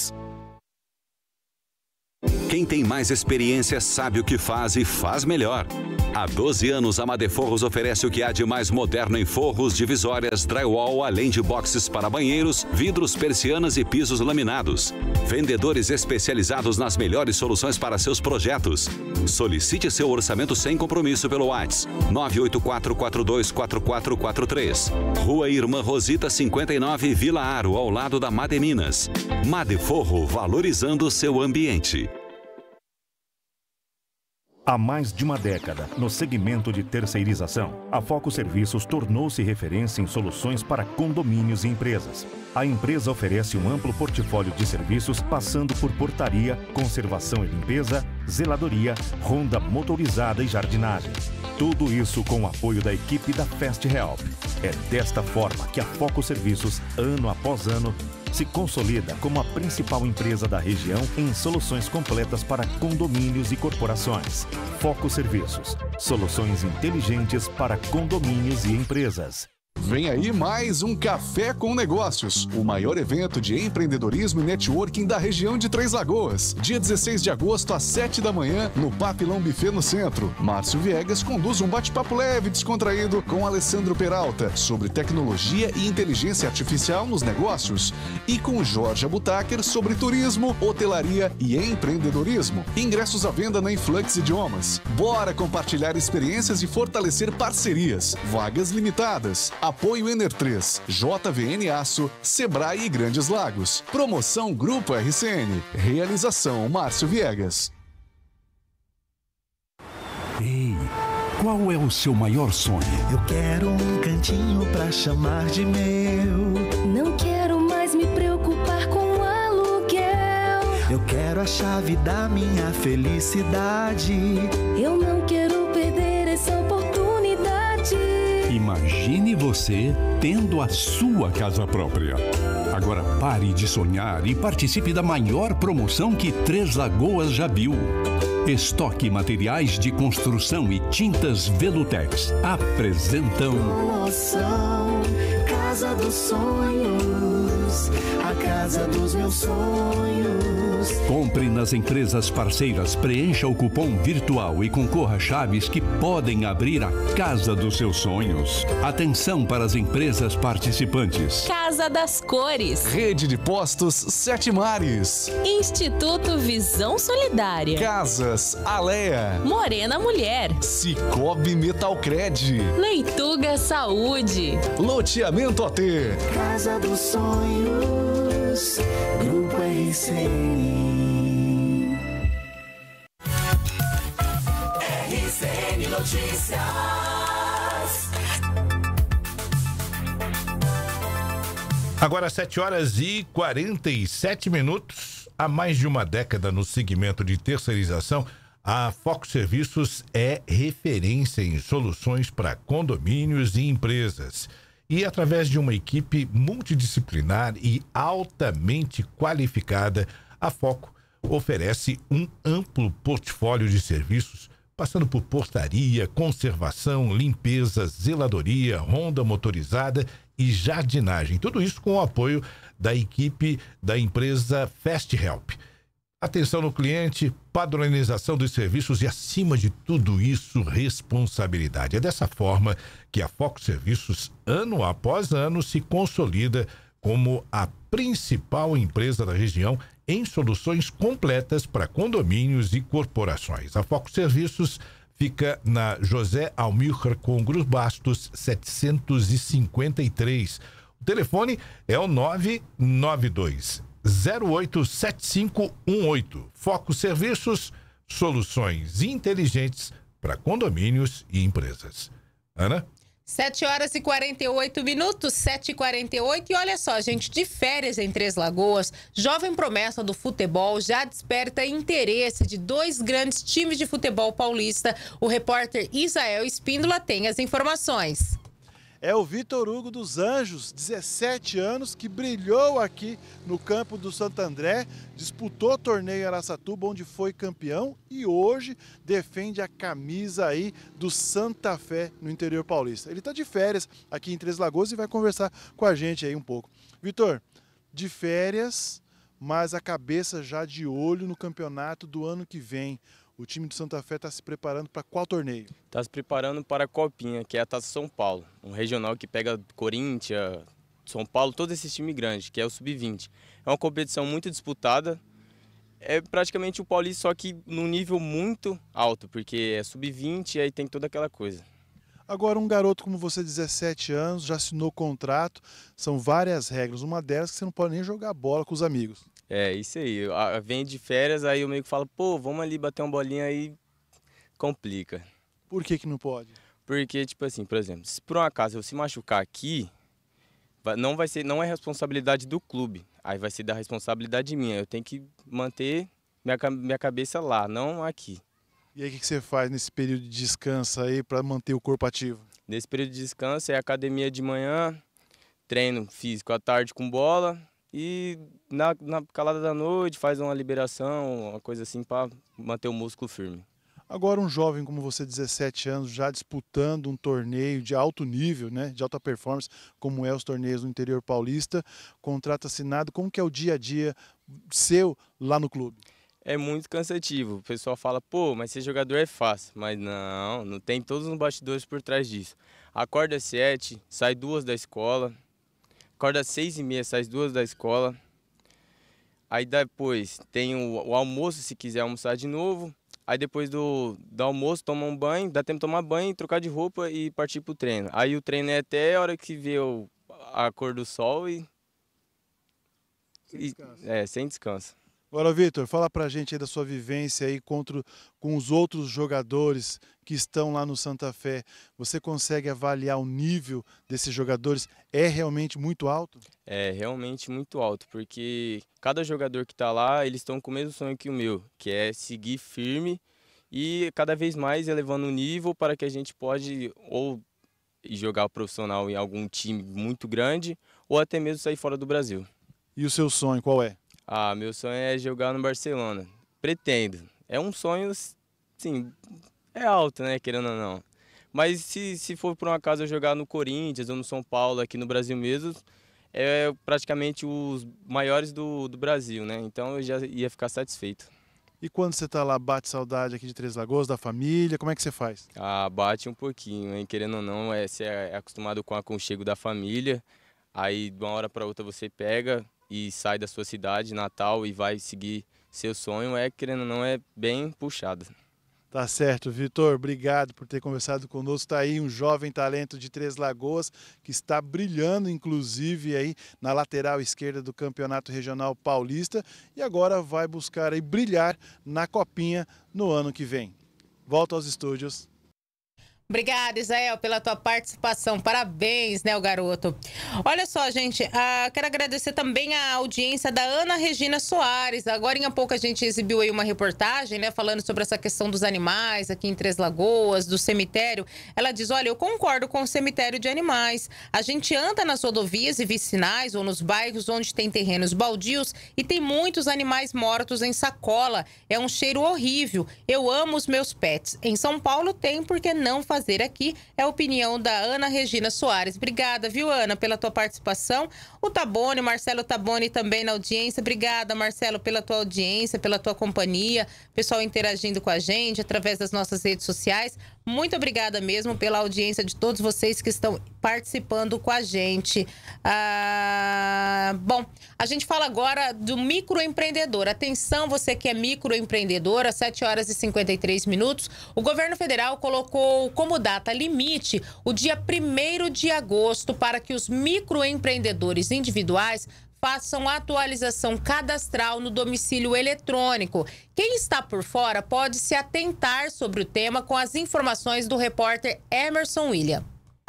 Quem tem mais experiência sabe o que faz e faz melhor. Há doze anos, a Madeforros oferece o que há de mais moderno em forros, divisórias, drywall, além de boxes para banheiros, vidros, persianas e pisos laminados. Vendedores especializados nas melhores soluções para seus projetos. Solicite seu orçamento sem compromisso pelo WhatsApp nove oito quatro quatro dois quatro quatro quatro três. Rua Irmã Rosita cinquenta e nove, Vila Aro, ao lado da Mademinas. Madeforro, valorizando seu ambiente. Há mais de uma década, no segmento de terceirização, a Foco Serviços tornou-se referência em soluções para condomínios e empresas. A empresa oferece um amplo portfólio de serviços, passando por portaria, conservação e limpeza, zeladoria, ronda motorizada e jardinagem. Tudo isso com o apoio da equipe da Fast Help. É desta forma que a Foco Serviços, ano após ano, se consolida como a principal empresa da região em soluções completas para condomínios e corporações. Foco Serviços, soluções inteligentes para condomínios e empresas. Vem aí mais um Café com Negócios, o maior evento de empreendedorismo e networking da região de Três Lagoas. Dia dezesseis de agosto, às sete da manhã, no Papilão Buffet no centro. Márcio Viegas conduz um bate-papo leve e descontraído com Alessandro Peralta sobre tecnologia e inteligência artificial nos negócios. E com Jorge Abutaker sobre turismo, hotelaria e empreendedorismo. Ingressos à venda na Influx Idiomas. Bora compartilhar experiências e fortalecer parcerias. Vagas limitadas. Apoio Ener três, J V N Aço, Sebrae e Grandes Lagos. Promoção Grupo R C N. Realização Márcio Viegas. Ei, qual é o seu maior sonho? Eu quero um cantinho pra chamar de meu. Não quero mais me preocupar com aluguel. Eu quero a chave da minha felicidade. Eu não quero perder essa oportunidade. Imagine você tendo a sua casa própria. Agora pare de sonhar e participe da maior promoção que Três Lagoas já viu. Estoque Materiais de Construção e Tintas Velutex apresentam Promoção Casa dos Sonhos, a casa dos meus sonhos. Compre nas empresas parceiras, preencha o cupom virtual e concorra a chaves que podem abrir a casa dos seus sonhos. Atenção para as empresas participantes. Casa das Cores. Rede de Postos Sete Mares. Instituto Visão Solidária. Casas Alea. Morena Mulher. Cicobi Metalcred. Leituga Saúde. Loteamento A T. Casa dos Sonhos, Grupo R C N. R C N Notícias. Agora sete horas e quarenta e sete minutos. Há mais de uma década no segmento de terceirização, a Foco Serviços é referência em soluções para condomínios e empresas. E através de uma equipe multidisciplinar e altamente qualificada, a Foco oferece um amplo portfólio de serviços, passando por portaria, conservação, limpeza, zeladoria, ronda motorizada e jardinagem. Tudo isso com o apoio da equipe da empresa Fast Help. Atenção no cliente, padronização dos serviços e, acima de tudo isso, responsabilidade. É dessa forma que a Foco Serviços, ano após ano, se consolida como a principal empresa da região em soluções completas para condomínios e corporações. A Foco Serviços fica na José Almilcar Congros Bastos, setecentos e cinquenta e três. O telefone é o nove nove dois zero oito sete cinco um oito. Foco Serviços, soluções inteligentes para condomínios e empresas. Ana? sete horas e quarenta e oito minutos, sete e quarenta e oito. E olha só, gente, de férias em Três Lagoas, jovem promessa do futebol já desperta interesse de dois grandes times de futebol paulista. O repórter Isael Espíndola tem as informações. É o Vitor Hugo dos Anjos, dezessete anos, que brilhou aqui no campo do Santo André, disputou o torneio em Araçatuba, onde foi campeão, e hoje defende a camisa aí do Santa Fé no interior paulista. Ele está de férias aqui em Três Lagoas e vai conversar com a gente aí um pouco. Vitor, de férias, mas a cabeça já de olho no campeonato do ano que vem. O time do Santa Fé está se preparando para qual torneio? Está se preparando para a Copinha, que é a Taça São Paulo. Um regional que pega Corinthians, São Paulo, todos esses times grandes, que é o sub vinte. É uma competição muito disputada. É praticamente o Paulista, só que num nível muito alto, porque é sub vinte e aí tem toda aquela coisa. Agora, um garoto como você, dezessete anos, já assinou contrato, são várias regras. Uma delas é que você não pode nem jogar bola com os amigos. É, isso aí. Eu, a, vem de férias, aí eu meio que falo, pô, vamos ali bater uma bolinha, aí complica. Por que que não pode? Porque, tipo assim, por exemplo, se por um acaso eu se machucar aqui, vai, não vai ser, não é responsabilidade do clube, aí vai ser da responsabilidade minha. Eu tenho que manter minha, minha cabeça lá, não aqui. E aí o que que você faz nesse período de descanso aí para manter o corpo ativo? Nesse período de descanso é academia de manhã, treino físico à tarde com bola, e na, na calada da noite faz uma liberação, uma coisa assim para manter o músculo firme. Agora um jovem como você, dezessete anos, já disputando um torneio de alto nível, né, de alta performance, como é os torneios no interior paulista, contrato assinado, como que é o dia a dia seu lá no clube? É muito cansativo, o pessoal fala, pô, mas ser jogador é fácil, mas não, não tem todos os bastidores por trás disso. Acorda às sete, sai duas da escola, acorda às seis e meia, sai duas da escola. Aí depois tem o, o almoço, se quiser almoçar de novo. Aí depois do, do almoço, toma um banho, dá tempo de tomar banho, trocar de roupa e partir pro treino. Aí o treino é até a hora que vê o, a cor do sol e... Sem descanso. E, é, sem descanso. Agora, Vitor, fala pra gente aí da sua vivência aí contra, com os outros jogadores que estão lá no Santa Fé. Você consegue avaliar o nível desses jogadores? É realmente muito alto? É realmente muito alto, porque cada jogador que está lá, eles estão com o mesmo sonho que o meu, que é seguir firme e cada vez mais elevando o nível para que a gente pode ou jogar profissional em algum time muito grande ou até mesmo sair fora do Brasil. E o seu sonho qual é? Ah, meu sonho é jogar no Barcelona. Pretendo. É um sonho, sim, é alto, né, querendo ou não. Mas se, se for por um acaso eu jogar no Corinthians ou no São Paulo, aqui no Brasil mesmo, é praticamente os maiores do, do Brasil, né? Então eu já ia ficar satisfeito. E quando você está lá, bate saudade aqui de Três Lagoas, da família, como é que você faz? Ah, bate um pouquinho, hein? Querendo ou não, é, você é acostumado com o aconchego da família, aí de uma hora para outra você pega e sai da sua cidade natal e vai seguir seu sonho, é, querendo ou não, é bem puxado. Tá certo, Vitor, obrigado por ter conversado conosco. Está aí um jovem talento de Três Lagoas que está brilhando, inclusive, aí na lateral esquerda do Campeonato Regional Paulista e agora vai buscar aí brilhar na Copinha no ano que vem. Volto aos estúdios. Obrigada, Isael, pela tua participação. Parabéns, né, o garoto. Olha só, gente, uh, quero agradecer também a audiência da Ana Regina Soares. Agora, em pouco, a gente exibiu aí uma reportagem, né, falando sobre essa questão dos animais aqui em Três Lagoas, do cemitério. Ela diz, olha, eu concordo com o cemitério de animais. A gente anda nas rodovias e vicinais ou nos bairros onde tem terrenos baldios e tem muitos animais mortos em sacola. É um cheiro horrível. Eu amo os meus pets. Em São Paulo tem, porque não faz fazer aqui, é a opinião da Ana Regina Soares. Obrigada, viu, Ana, pela tua participação. O Tabone, Marcelo Tabone também na audiência. Obrigada, Marcelo, pela tua audiência, pela tua companhia. Pessoal interagindo com a gente através das nossas redes sociais. Muito obrigada mesmo pela audiência de todos vocês que estão participando com a gente. Ah, bom, a gente fala agora do microempreendedor. Atenção, você que é microempreendedor, às sete horas e cinquenta e três minutos, o governo federal colocou como data limite o dia primeiro de agosto para que os microempreendedores individuais façam atualização cadastral no domicílio eletrônico. Quem está por fora pode se atentar sobre o tema com as informações do repórter Emerson William.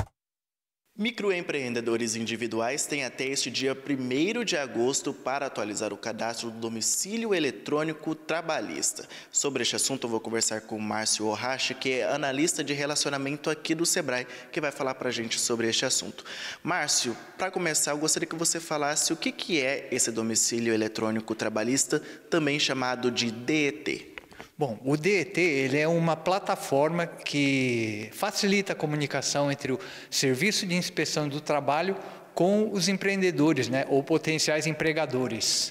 Microempreendedores individuais têm até este dia primeiro de agosto para atualizar o cadastro do domicílio eletrônico trabalhista. Sobre este assunto, eu vou conversar com o Márcio Ohashi, que é analista de relacionamento aqui do Sebrae, que vai falar para a gente sobre este assunto. Márcio, para começar, eu gostaria que você falasse o que, que é esse domicílio eletrônico trabalhista, também chamado de D E T. Bom, o D E T ele é uma plataforma que facilita a comunicação entre o Serviço de Inspeção do Trabalho com os empreendedores, né, ou potenciais empregadores.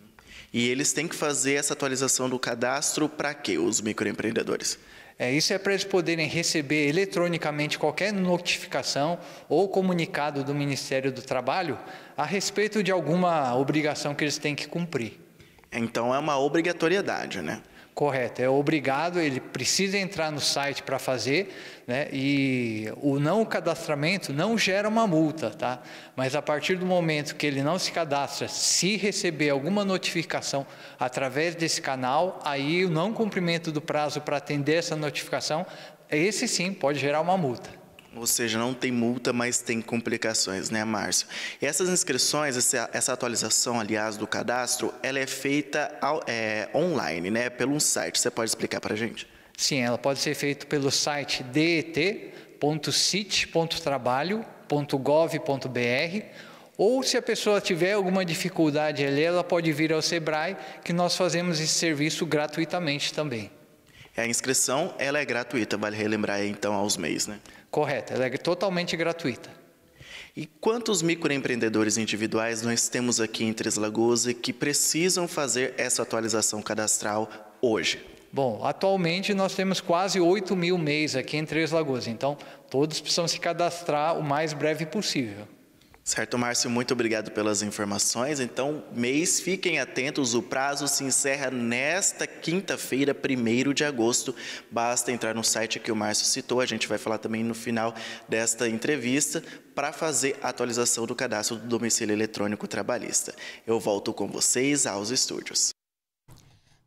E eles têm que fazer essa atualização do cadastro para quê, os microempreendedores? É, isso é para eles poderem receber eletronicamente qualquer notificação ou comunicado do Ministério do Trabalho a respeito de alguma obrigação que eles têm que cumprir. Então é uma obrigatoriedade, né? Correto, é obrigado, ele precisa entrar no site para fazer, né? E o não cadastramento não gera uma multa, tá? Mas a partir do momento que ele não se cadastra, se receber alguma notificação através desse canal, aí o não cumprimento do prazo para atender essa notificação, esse sim pode gerar uma multa. Ou seja, não tem multa, mas tem complicações, né, Márcio? E essas inscrições, essa, essa atualização, aliás, do cadastro, ela é feita ao, é, online, né, pelo site. Você pode explicar para a gente? Sim, ela pode ser feita pelo site d e t ponto cit ponto trabalho ponto gov ponto b r ou se a pessoa tiver alguma dificuldade ali, ela pode vir ao Sebrae, que nós fazemos esse serviço gratuitamente também. A inscrição, ela é gratuita, vale relembrar então aos meses, né? Correto, ela é totalmente gratuita. E quantos microempreendedores individuais nós temos aqui em Três Lagoas e que precisam fazer essa atualização cadastral hoje? Bom, atualmente nós temos quase oito mil M E Is aqui em Três Lagoas, então todos precisam se cadastrar o mais breve possível. Certo, Márcio, muito obrigado pelas informações. Então, mês, fiquem atentos, o prazo se encerra nesta quinta-feira, primeiro de agosto. Basta entrar no site que o Márcio citou, a gente vai falar também no final desta entrevista, para fazer a atualização do cadastro do domicílio eletrônico trabalhista. Eu volto com vocês aos estúdios.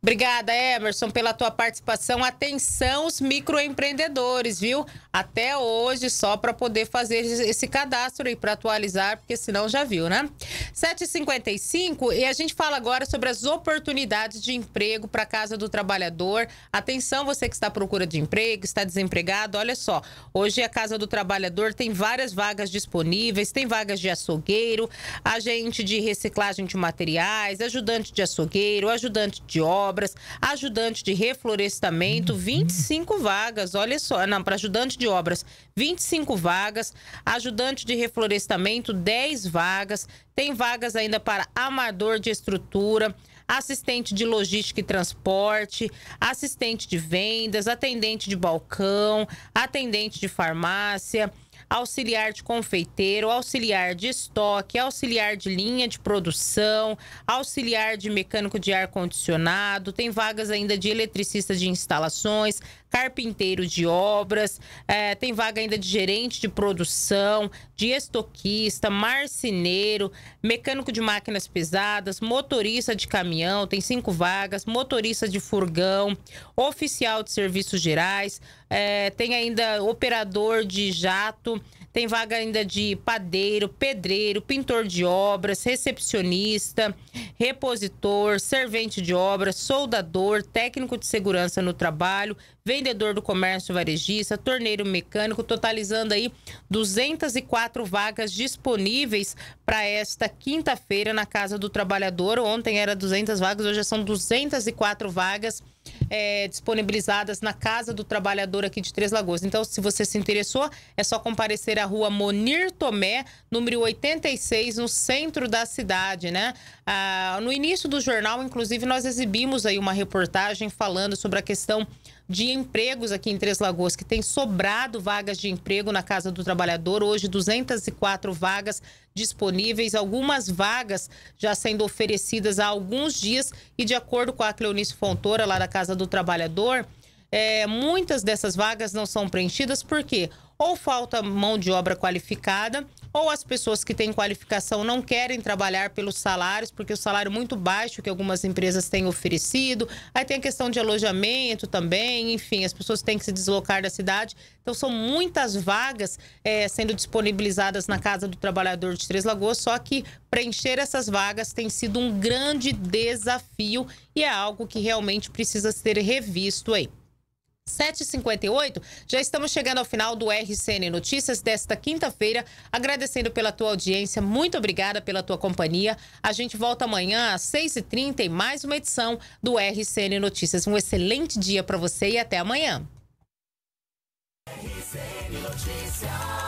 Obrigada, Emerson, pela tua participação. Atenção, os microempreendedores, viu? Até hoje, só para poder fazer esse cadastro aí, para atualizar, porque senão já viu, né? sete e cinquenta e cinco, e a gente fala agora sobre as oportunidades de emprego para a Casa do Trabalhador. Atenção, você que está à procura de emprego, está desempregado, olha só. Hoje a Casa do Trabalhador tem várias vagas disponíveis, tem vagas de açougueiro, agente de reciclagem de materiais, ajudante de açougueiro, ajudante de obra, obras, ajudante de reflorestamento, vinte e cinco vagas, olha só, não, para ajudante de obras, vinte e cinco vagas, ajudante de reflorestamento, dez vagas, tem vagas ainda para amador de estrutura, assistente de logística e transporte, assistente de vendas, atendente de balcão, atendente de farmácia, auxiliar de confeiteiro, auxiliar de estoque, auxiliar de linha de produção, auxiliar de mecânico de ar-condicionado, tem vagas ainda de eletricista de instalações, carpinteiro de obras, é, tem vaga ainda de gerente de produção, de estoquista, marceneiro, mecânico de máquinas pesadas, motorista de caminhão, tem cinco vagas, motorista de furgão, oficial de serviços gerais, é, tem ainda operador de jato, tem vaga ainda de padeiro, pedreiro, pintor de obras, recepcionista, repositor, servente de obras, soldador, técnico de segurança no trabalho, vendedor do comércio varejista, torneiro mecânico, totalizando aí duzentas e quatro vagas disponíveis para esta quinta-feira na Casa do Trabalhador. Ontem era duzentas vagas, hoje são duzentas e quatro vagas é, disponibilizadas na Casa do Trabalhador aqui de Três Lagoas. Então, se você se interessou, é só comparecer à rua Monir Tomé, número oitenta e seis, no centro da cidade, né? Ah, no início do jornal, inclusive, nós exibimos aí uma reportagem falando sobre a questão de empregos aqui em Três Lagoas, que tem sobrado vagas de emprego na Casa do Trabalhador. Hoje, duzentas e quatro vagas disponíveis, algumas vagas já sendo oferecidas há alguns dias e, de acordo com a Cleonice Fontoura, lá da Casa do Trabalhador, é, muitas dessas vagas não são preenchidas porque ou falta mão de obra qualificada, ou as pessoas que têm qualificação não querem trabalhar pelos salários, porque o salário é muito baixo que algumas empresas têm oferecido. Aí tem a questão de alojamento também, enfim, as pessoas têm que se deslocar da cidade. Então são muitas vagas é, sendo disponibilizadas na Casa do Trabalhador de Três Lagoas, só que preencher essas vagas tem sido um grande desafio e é algo que realmente precisa ser revisto aí. sete e cinquenta e oito, já estamos chegando ao final do R C N Notícias desta quinta-feira, agradecendo pela tua audiência, muito obrigada pela tua companhia. A gente volta amanhã às seis e trinta em mais uma edição do R C N Notícias. Um excelente dia para você e até amanhã. R C N Notícias.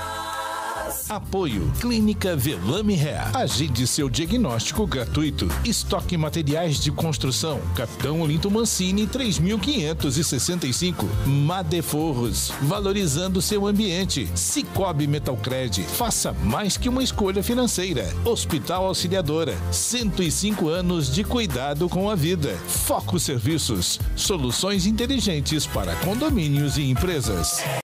Apoio Clínica Velame Hair. Agende seu diagnóstico gratuito. Estoque materiais de construção. Capitão Olinto Mancini três mil quinhentos e sessenta e cinco. Madeforros. Valorizando seu ambiente. Cicobi Metalcred. Faça mais que uma escolha financeira. Hospital Auxiliadora. cento e cinco anos de cuidado com a vida. Foco Serviços. Soluções inteligentes para condomínios e empresas.